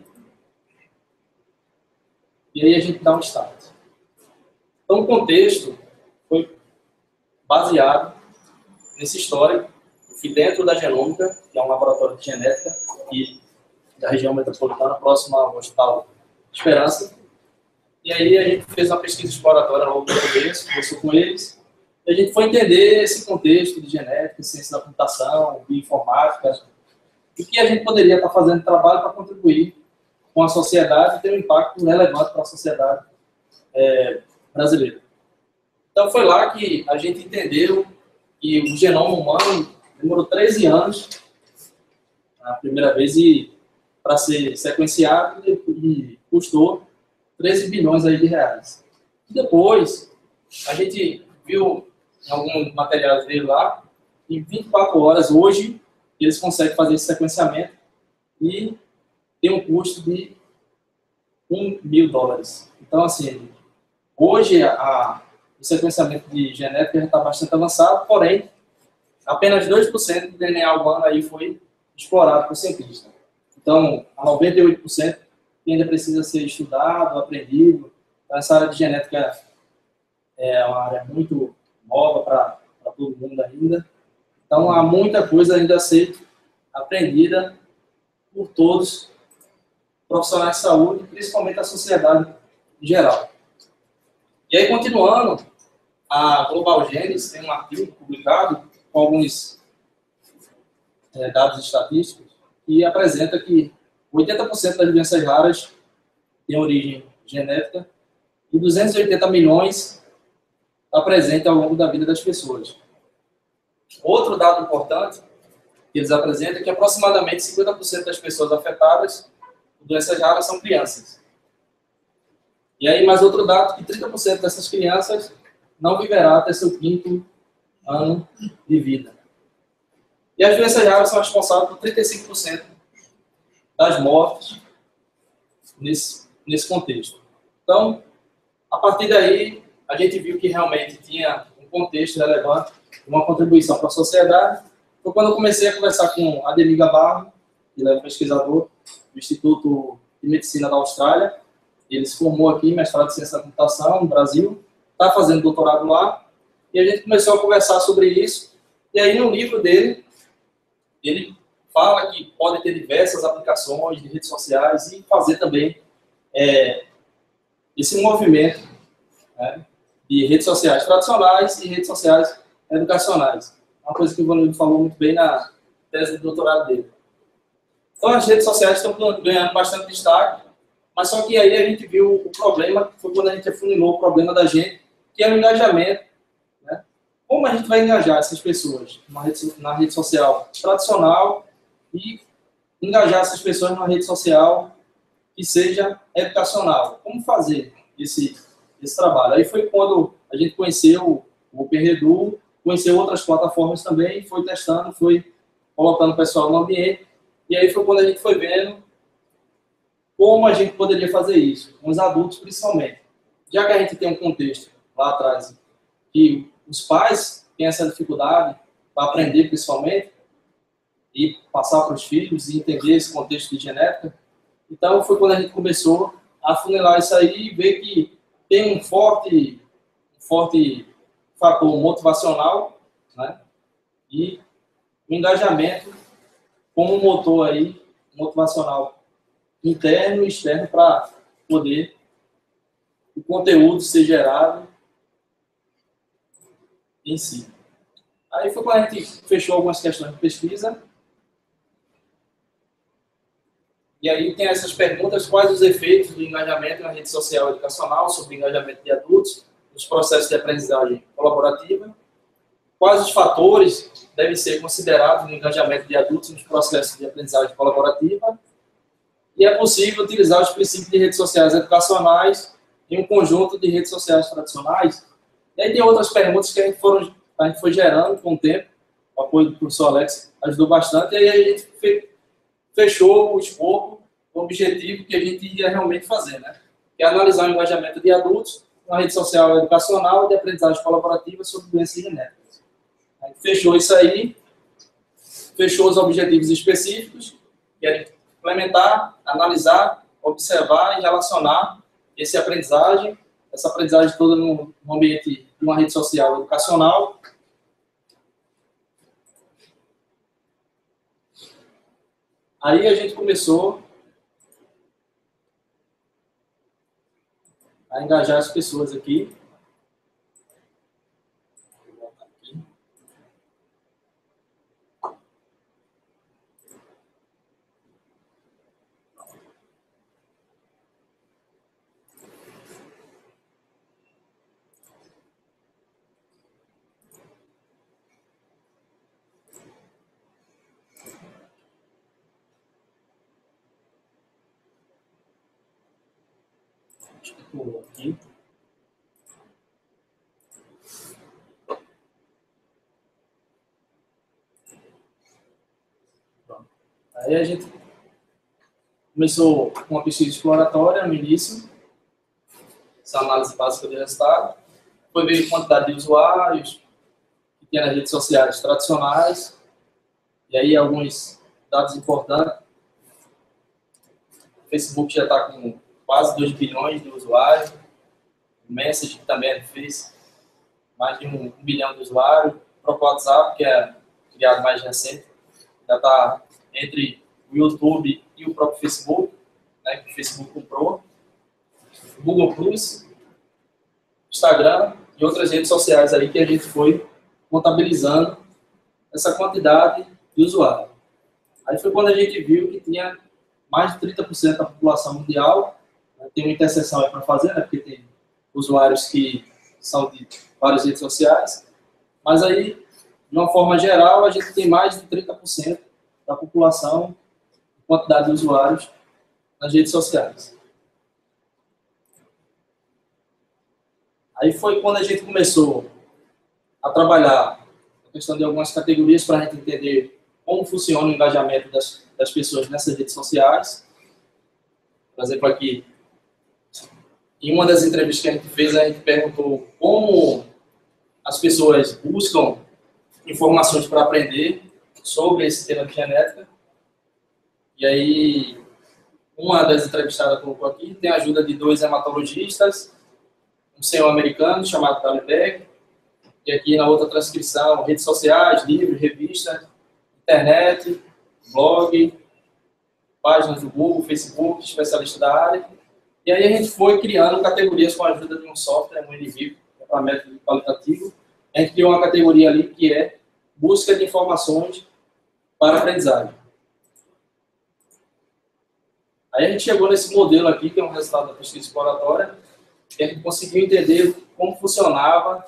[SPEAKER 6] E aí a gente dá um start. Então, o contexto foi baseado nessa história. Eu fui dentro da Genômica, que é um laboratório de genética e da região metropolitana, próximo ao Hospital Esperança. E aí a gente fez uma pesquisa exploratória logo no começo, conversou com eles. E a gente foi entender esse contexto de genética, ciência da computação, bioinformática, e o que a gente poderia estar fazendo de trabalho para contribuir com a sociedade e ter um impacto relevante para a sociedade é, brasileira. Então foi lá que a gente entendeu que o genoma humano demorou treze anos a primeira vez e para ser sequenciado e custou treze bilhões aí de reais. E depois a gente viu em alguns materiais dele lá, em vinte e quatro horas hoje eles conseguem fazer esse sequenciamento e tem um custo de um mil dólares. Então, assim, hoje a, o sequenciamento de genética já está bastante avançado, porém, apenas dois por cento do D N A humano aí foi explorado por cientistas. Então, a noventa e oito por cento ainda precisa ser estudado, aprendido. Então, essa área de genética é uma área muito nova para todo mundo ainda. Então, há muita coisa ainda a ser aprendida por todos os profissionais de saúde, principalmente a sociedade em geral. E aí, continuando, a Global Genes tem um artigo publicado com alguns é, dados estatísticos que apresenta que oitenta por cento das doenças raras têm origem genética e duzentos e oitenta milhões está presente ao longo da vida das pessoas. Outro dado importante que eles apresentam é que aproximadamente cinquenta por cento das pessoas afetadas por doenças raras são crianças. E aí, mais outro dado, que trinta por cento dessas crianças não viverá até seu quinto ano de vida. E as doenças raras são responsáveis por trinta e cinco por cento das mortes nesse, nesse contexto. Então, a partir daí, a gente viu que realmente tinha um contexto relevante, uma contribuição para a sociedade. Foi quando eu comecei a conversar com Ademir Gabarro, ele é um pesquisador do Instituto de Medicina da Austrália. Ele se formou aqui, mestrado em Ciência da Computação, no Brasil, está fazendo doutorado lá, e a gente começou a conversar sobre isso. E aí, no livro dele, ele fala que pode ter diversas aplicações de redes sociais e fazer também é, esse movimento, né, de redes sociais tradicionais e redes sociais educacionais. Uma coisa que o Ivanildo falou muito bem na tese de doutorado dele. Então, as redes sociais estão ganhando bastante destaque, mas só que aí a gente viu o problema, que foi quando a gente afunilou o problema da gente, que é o engajamento. Né? Como a gente vai engajar essas pessoas na rede, na rede social tradicional e engajar essas pessoas numa rede social que seja educacional? Como fazer esse, esse trabalho? Aí foi quando a gente conheceu o OpenRedu, conheceu outras plataformas também, foi testando, foi colocando o pessoal no ambiente, e aí foi quando a gente foi vendo como a gente poderia fazer isso, com os adultos principalmente. Já que a gente tem um contexto lá atrás, que os pais têm essa dificuldade para aprender principalmente, e passar para os filhos e entender esse contexto de genética, então foi quando a gente começou a afunilar isso aí e ver que tem um forte, um forte fator motivacional, né? E o engajamento como um motor aí motivacional interno e externo para poder o conteúdo ser gerado em si. Aí foi quando a gente fechou algumas questões de pesquisa. E aí tem essas perguntas: quais os efeitos do engajamento na rede social educacional sobre o engajamento de adultos nos processos de aprendizagem colaborativa? Quais os fatores devem ser considerados no engajamento de adultos nos processos de aprendizagem colaborativa? E é possível utilizar os princípios de redes sociais educacionais em um conjunto de redes sociais tradicionais? E aí tem outras perguntas que a gente, foram, a gente foi gerando com o tempo. O apoio do professor Alex ajudou bastante. E aí a gente fechou o escopo, o objetivo que a gente ia realmente fazer, né? Que é analisar o engajamento de adultos na rede social educacional e de aprendizagem colaborativa sobre doenças genéticas. A gente fechou isso aí, fechou os objetivos específicos, que é implementar, analisar, observar e relacionar essa aprendizagem, essa aprendizagem toda no ambiente de uma rede social educacional. Aí a gente começou a engajar as pessoas aqui. Aqui. Aí a gente começou com uma pesquisa exploratória no início, essa análise básica de resultado, foi ver a quantidade de usuários que tinha nas redes sociais tradicionais, e aí alguns dados importantes. O Facebook já está com quase dois bilhões de usuários. O Message, que também fez mais de um, um bilhão de usuários. O próprio WhatsApp, que é criado mais recente, já está entre o YouTube e o próprio Facebook, né, que o Facebook comprou. O Google Plus, Instagram e outras redes sociais aí que a gente foi contabilizando essa quantidade de usuários. Aí foi quando a gente viu que tinha mais de trinta por cento da população mundial. Tem uma interseção aí para fazer, né? Porque tem usuários que são de várias redes sociais. Mas aí, de uma forma geral, a gente tem mais de trinta por cento da população, quantidade de usuários nas redes sociais. Aí foi quando a gente começou a trabalhar a questão de algumas categorias para a gente entender como funciona o engajamento das, das pessoas nessas redes sociais. Por exemplo, aqui, em uma das entrevistas que a gente fez, a gente perguntou como as pessoas buscam informações para aprender sobre esse tema de genética. E aí, uma das entrevistadas colocou aqui, tem a ajuda de dois hematologistas, um senhor americano chamado Dallenberg, e aqui na outra transcrição, redes sociais, livros, revistas, internet, blog, páginas do Google, Facebook, especialista da área. E aí a gente foi criando categorias com a ajuda de um software, um N V I V, que é para método qualitativo. A gente criou uma categoria ali que é busca de informações para aprendizagem. Aí a gente chegou nesse modelo aqui, que é um resultado da pesquisa exploratória, e a gente conseguiu entender como funcionava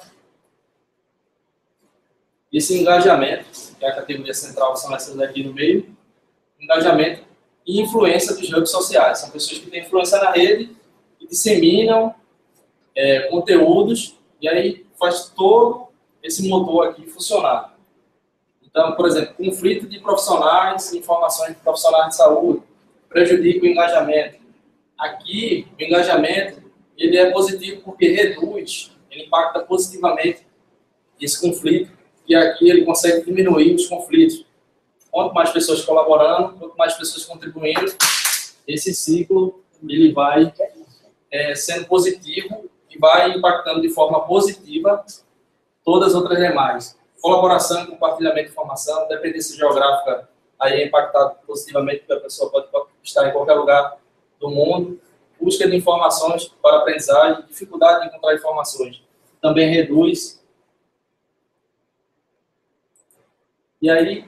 [SPEAKER 6] esse engajamento, que é a categoria central, são essas daqui no meio, engajamento e influência dos redes sociais. São pessoas que têm influência na rede e disseminam é, conteúdos, e aí faz todo esse motor aqui funcionar. Então, por exemplo, conflito de profissionais, informações de profissionais de saúde, prejudica o engajamento. Aqui, o engajamento, ele é positivo porque reduz, ele impacta positivamente esse conflito, e aqui ele consegue diminuir os conflitos. Quanto mais pessoas colaborando, quanto mais pessoas contribuindo, esse ciclo ele vai é, sendo positivo e vai impactando de forma positiva todas as outras demais. Colaboração e compartilhamento de informação, dependência geográfica, aí é impactado positivamente, porque a pessoa pode estar em qualquer lugar do mundo. Busca de informações para aprendizagem, dificuldade de encontrar informações, também reduz. E aí,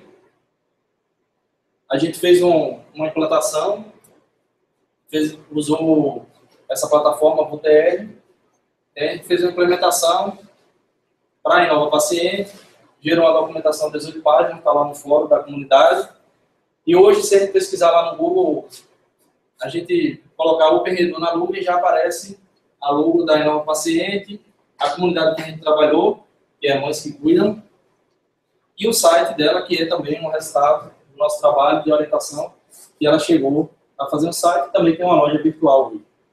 [SPEAKER 6] a gente fez um, uma implantação, fez, usou essa plataforma V T R, a gente fez uma implementação para a Inova Paciente, gerou uma documentação de dezoito páginas, está lá no fórum da comunidade. E hoje, se a gente pesquisar lá no Google, a gente colocar o Open na nuvem, já aparece a logo da Inova Paciente, a comunidade que a gente trabalhou, que é Mães que Cuidam, e o site dela, que é também um resultado do nosso trabalho de orientação, e ela chegou a fazer um site, também tem uma loja virtual.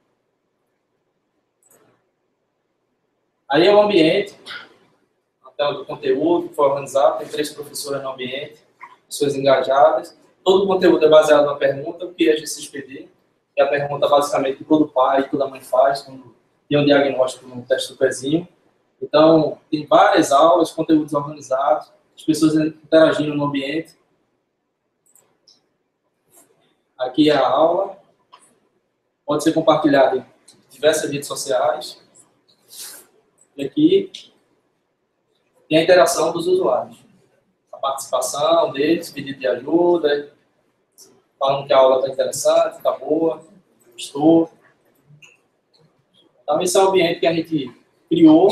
[SPEAKER 6] Aí é o ambiente, a tela do conteúdo, que foi organizado, tem três professoras no ambiente, pessoas engajadas. Todo o conteúdo é baseado na pergunta, o que é G C X P D, que é a pergunta basicamente que todo pai e toda mãe faz quando tem um diagnóstico no teste do pezinho. Então, tem várias aulas, conteúdos organizados, as pessoas interagindo no ambiente. Aqui é a aula, pode ser compartilhada em diversas redes sociais. E aqui tem a interação dos usuários, a participação deles, pedido de ajuda, falando que a aula está interessante, está boa, gostou. Então, esse é o ambiente que a gente criou.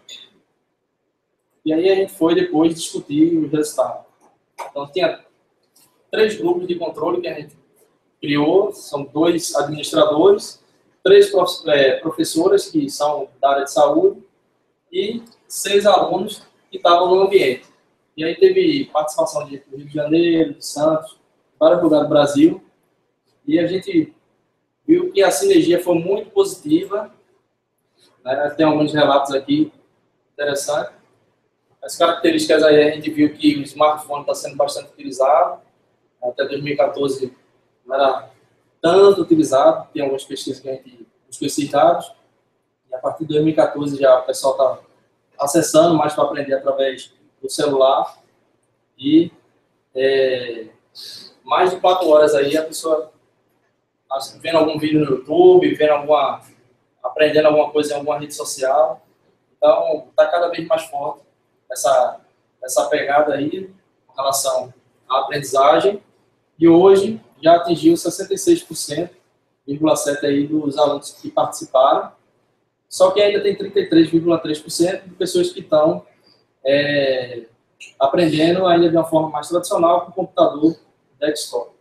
[SPEAKER 6] E aí a gente foi depois discutir os resultados. Então, tinha três grupos de controle que a gente criou, são dois administradores, três professoras que são da área de saúde e seis alunos que estavam no ambiente. E aí teve participação de Rio de Janeiro, de Santos, vários lugares do Brasil, e a gente viu que a sinergia foi muito positiva, né? Tem alguns relatos aqui interessantes. As características aí, a gente viu que o smartphone está sendo bastante utilizado. Até dois mil e quatorze não era tanto utilizado. Tem algumas pesquisas que a gente buscou esses dados. E a partir de dois mil e quatorze já o pessoal está acessando mais para aprender através do celular. E é, mais de quatro horas aí a pessoa vendo algum vídeo no YouTube, vendo alguma, aprendendo alguma coisa em alguma rede social. Então, está cada vez mais forte essa, essa pegada aí com relação à aprendizagem, e hoje já atingiu sessenta e seis vírgula sete por cento aí dos alunos que participaram, só que ainda tem trinta e três vírgula três por cento de pessoas que estão é, aprendendo ainda de uma forma mais tradicional com o computador desktop.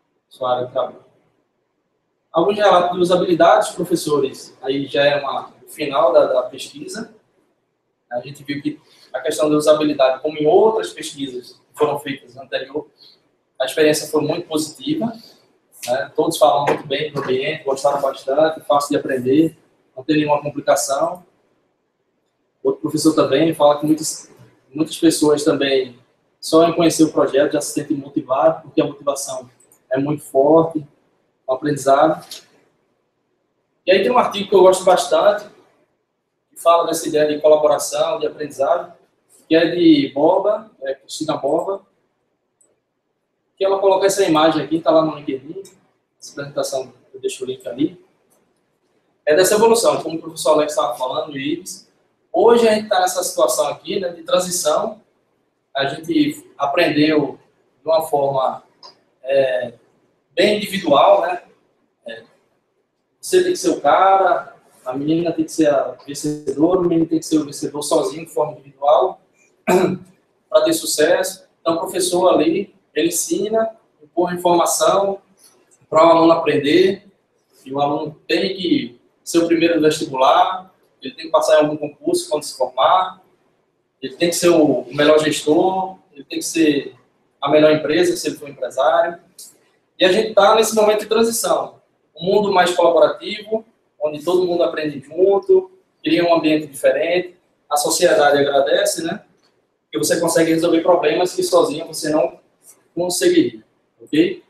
[SPEAKER 6] Sua área de trabalho. Alguns relatos de usabilidade, professores, aí já é uma final da, da pesquisa. A gente viu que a questão da usabilidade, como em outras pesquisas que foram feitas anterior, a experiência foi muito positiva. Né? Todos falam muito bem do ambiente, gostaram bastante, fácil de aprender, não tem nenhuma complicação. Outro professor também fala que muitas, muitas pessoas também, só em conhecer o projeto, já se sentem motivados, porque a motivação é muito forte, o aprendizado. E aí tem um artigo que eu gosto bastante, que fala dessa ideia de colaboração, de aprendizado, que é de Borba, é Cristina Borba, que ela coloca essa imagem aqui, está lá no LinkedIn, essa apresentação, eu deixo o link ali. É dessa evolução, como o professor Alex estava falando, o Ives. Hoje a gente está nessa situação aqui, né, de transição. A gente aprendeu de uma forma é, bem individual, né? É, você tem que ser o cara, a menina tem que ser a vencedora, o menino tem que ser o vencedor sozinho, de forma individual, para ter sucesso. Então, o professor ali, ele ensina, impõe informação para o aluno aprender, e o aluno tem que ser o primeiro no vestibular, ele tem que passar em algum concurso quando se formar, ele tem que ser o melhor gestor, ele tem que ser a melhor empresa, se ele for empresário. E a gente está nesse momento de transição. Um mundo mais colaborativo, onde todo mundo aprende junto, cria um ambiente diferente, a sociedade agradece, né? Que você consegue resolver problemas que sozinho você não conseguiria, ok?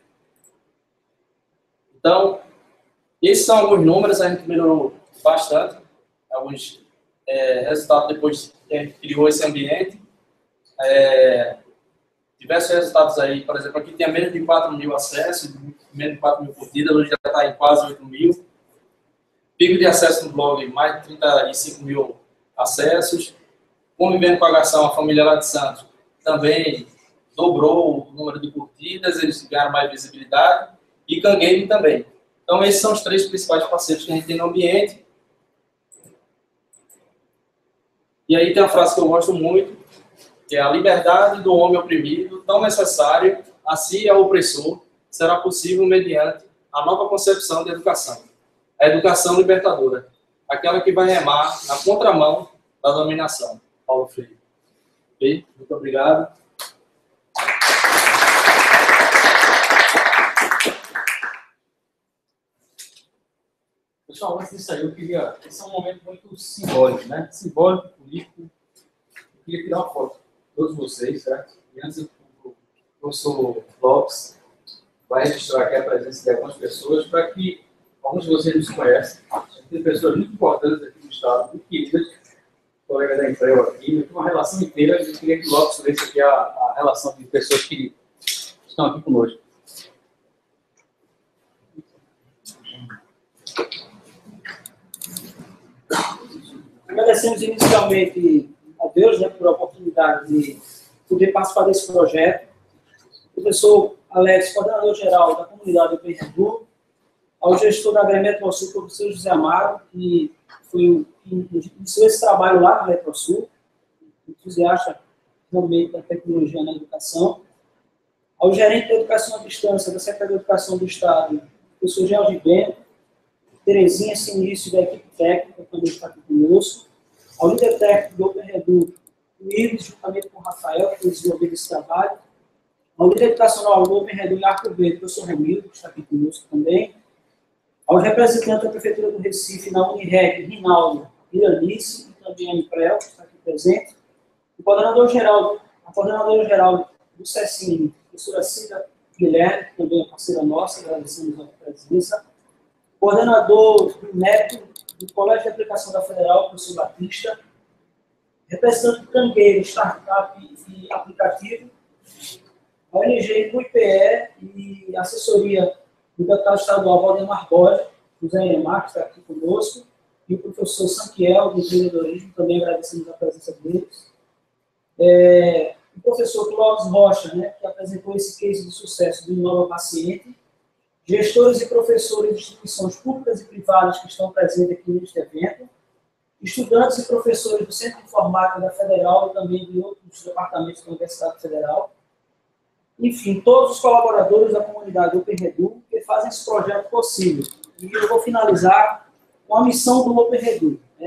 [SPEAKER 6] Então, esses são alguns números, a gente melhorou bastante, alguns é, resultados depois que a gente criou esse ambiente. É, diversos resultados aí, por exemplo, aqui tem menos de quatro mil acessos, menos de quatro mil curtidas, hoje já está em quase oito mil. Pico de acesso no blog, mais de trinta e cinco mil acessos. Convivendo com a H-Ação, a família lá de Santos também dobrou o número de curtidas, eles ganharam mais visibilidade. E Cangueiro também. Então, esses são os três principais parceiros que a gente tem no ambiente. E aí tem uma frase que eu gosto muito, que é: a liberdade do homem oprimido, tão necessária a si e ao opressor, será possível mediante a nova concepção de educação. A educação libertadora, aquela que vai remar na contramão da dominação. Paulo Freire. Ok? Muito obrigado.
[SPEAKER 5] Pessoal, antes disso aí, eu queria... Esse é um momento muito simbólico, né? Simbólico, político. Eu queria tirar uma foto de todos vocês, certo? E antes, o professor Lopes vai registrar aqui a presença de algumas pessoas para que alguns de vocês nos conhecem. Tem pessoas muito importantes aqui no estado, muito queridas, colega da Empreu aqui, tem uma relação inteira. Eu queria que o Lopes lesse aqui a, a relação de pessoas que estão aqui conosco.
[SPEAKER 7] Agradecemos inicialmente a Deus, né, por a oportunidade de poder participar desse projeto. O professor Alex, coordenador-geral da comunidade Open Redu, ao gestor da Grêmio Metrosul, o professor José Amaro, que foi o que iniciou esse trabalho lá na Metrosul, entusiasta realmente da tecnologia na educação. Ao gerente da Educação à Distância da Secretaria de Educação do Estado, o professor Jorge Bento, Terezinha Sinício, da equipe técnica, também está aqui conosco. Ao líder técnico do Open Redu, o Ives, juntamente com o Rafael, que foi desenvolvido esse trabalho. Ao líder educacional do Open Redu, em Arco Verde, o professor Romildo, que está aqui conosco também. Aos representantes da Prefeitura do Recife, na Unirec, Rinaldo, Iranice, e também a Emprel, que está aqui presente. O coordenador-geral, a coordenadora-geral do CECIM, a professora Cida Guilherme, que também é parceira nossa, agradecemos a presença. Coordenador do método do Colégio de Aplicação da Federal, professor Batista. Representante do Cangueiro, Startup e Aplicativo. A O N G do I P E e assessoria do deputado estadual Valdemar Borges, José Emar, que está aqui conosco, e o professor Sanquiel, do empreendedorismo, também agradecemos a presença deles. É, o professor Clóvis Rocha, né, que apresentou esse case de sucesso do Inova Paciente, gestores e professores de instituições públicas e privadas que estão presentes aqui neste evento, estudantes e professores do Centro de Informática da Federal e também de outros departamentos da Universidade Federal, enfim, todos os colaboradores da comunidade Open Redu que fazem esse projeto possível. E eu vou finalizar com a missão do Open Redu, né?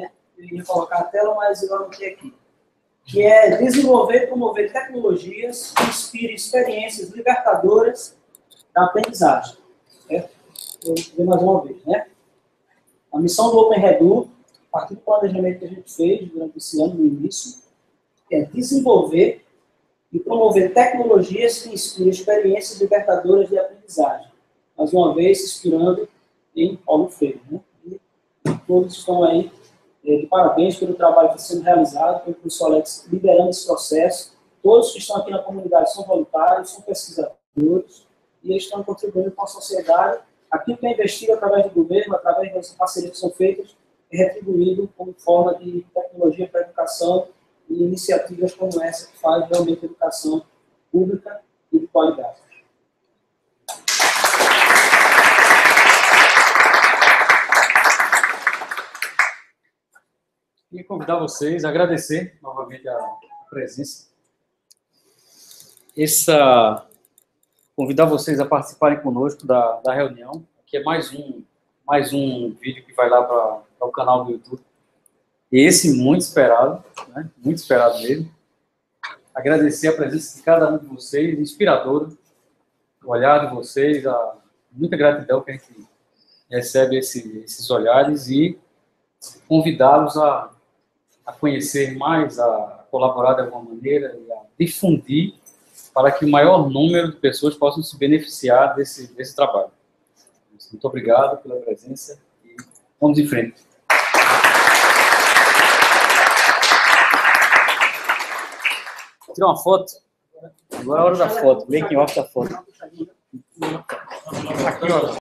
[SPEAKER 7] eu ia colocar a tela, mas eu anotei aqui. Que é desenvolver e promover tecnologias que inspirem experiências libertadoras da aprendizagem. Certo? Vou ver mais uma vez, né? A missão do Open Redu, a partir do planejamento que a gente fez durante esse ano, no início, é desenvolver e promover tecnologias que inspirem experiências libertadoras de aprendizagem. Mais uma vez, se inspirando em Paulo Freire. Né? E todos estão aí eh, de parabéns pelo trabalho que está sendo realizado, pelo professor Alex liderando esse processo. Todos que estão aqui na comunidade são voluntários, são pesquisadores, e eles estão contribuindo com a sociedade. Aquilo que é investido através do governo, através das parcerias que são feitas, é retribuído como forma de tecnologia para a educação e iniciativas como essa que faz realmente a educação pública e de qualidade.
[SPEAKER 5] Queria convidar vocês, agradecer novamente a presença. Essa, convidar vocês a participarem conosco da, da reunião, que é mais um, mais um vídeo que vai lá para o canal do YouTube. Esse muito esperado, né? Muito esperado mesmo. Agradecer a presença de cada um de vocês, inspiradora, o olhar de vocês, a, muita gratidão que a gente recebe esse, esses olhares e convidá-los a, a conhecer mais, a colaborar de alguma maneira e a difundir para que o maior número de pessoas possam se beneficiar desse, desse trabalho. Muito obrigado pela presença e vamos em frente. Tira uma foto. Agora é a hora da foto. Making off da foto. Aqui, ó.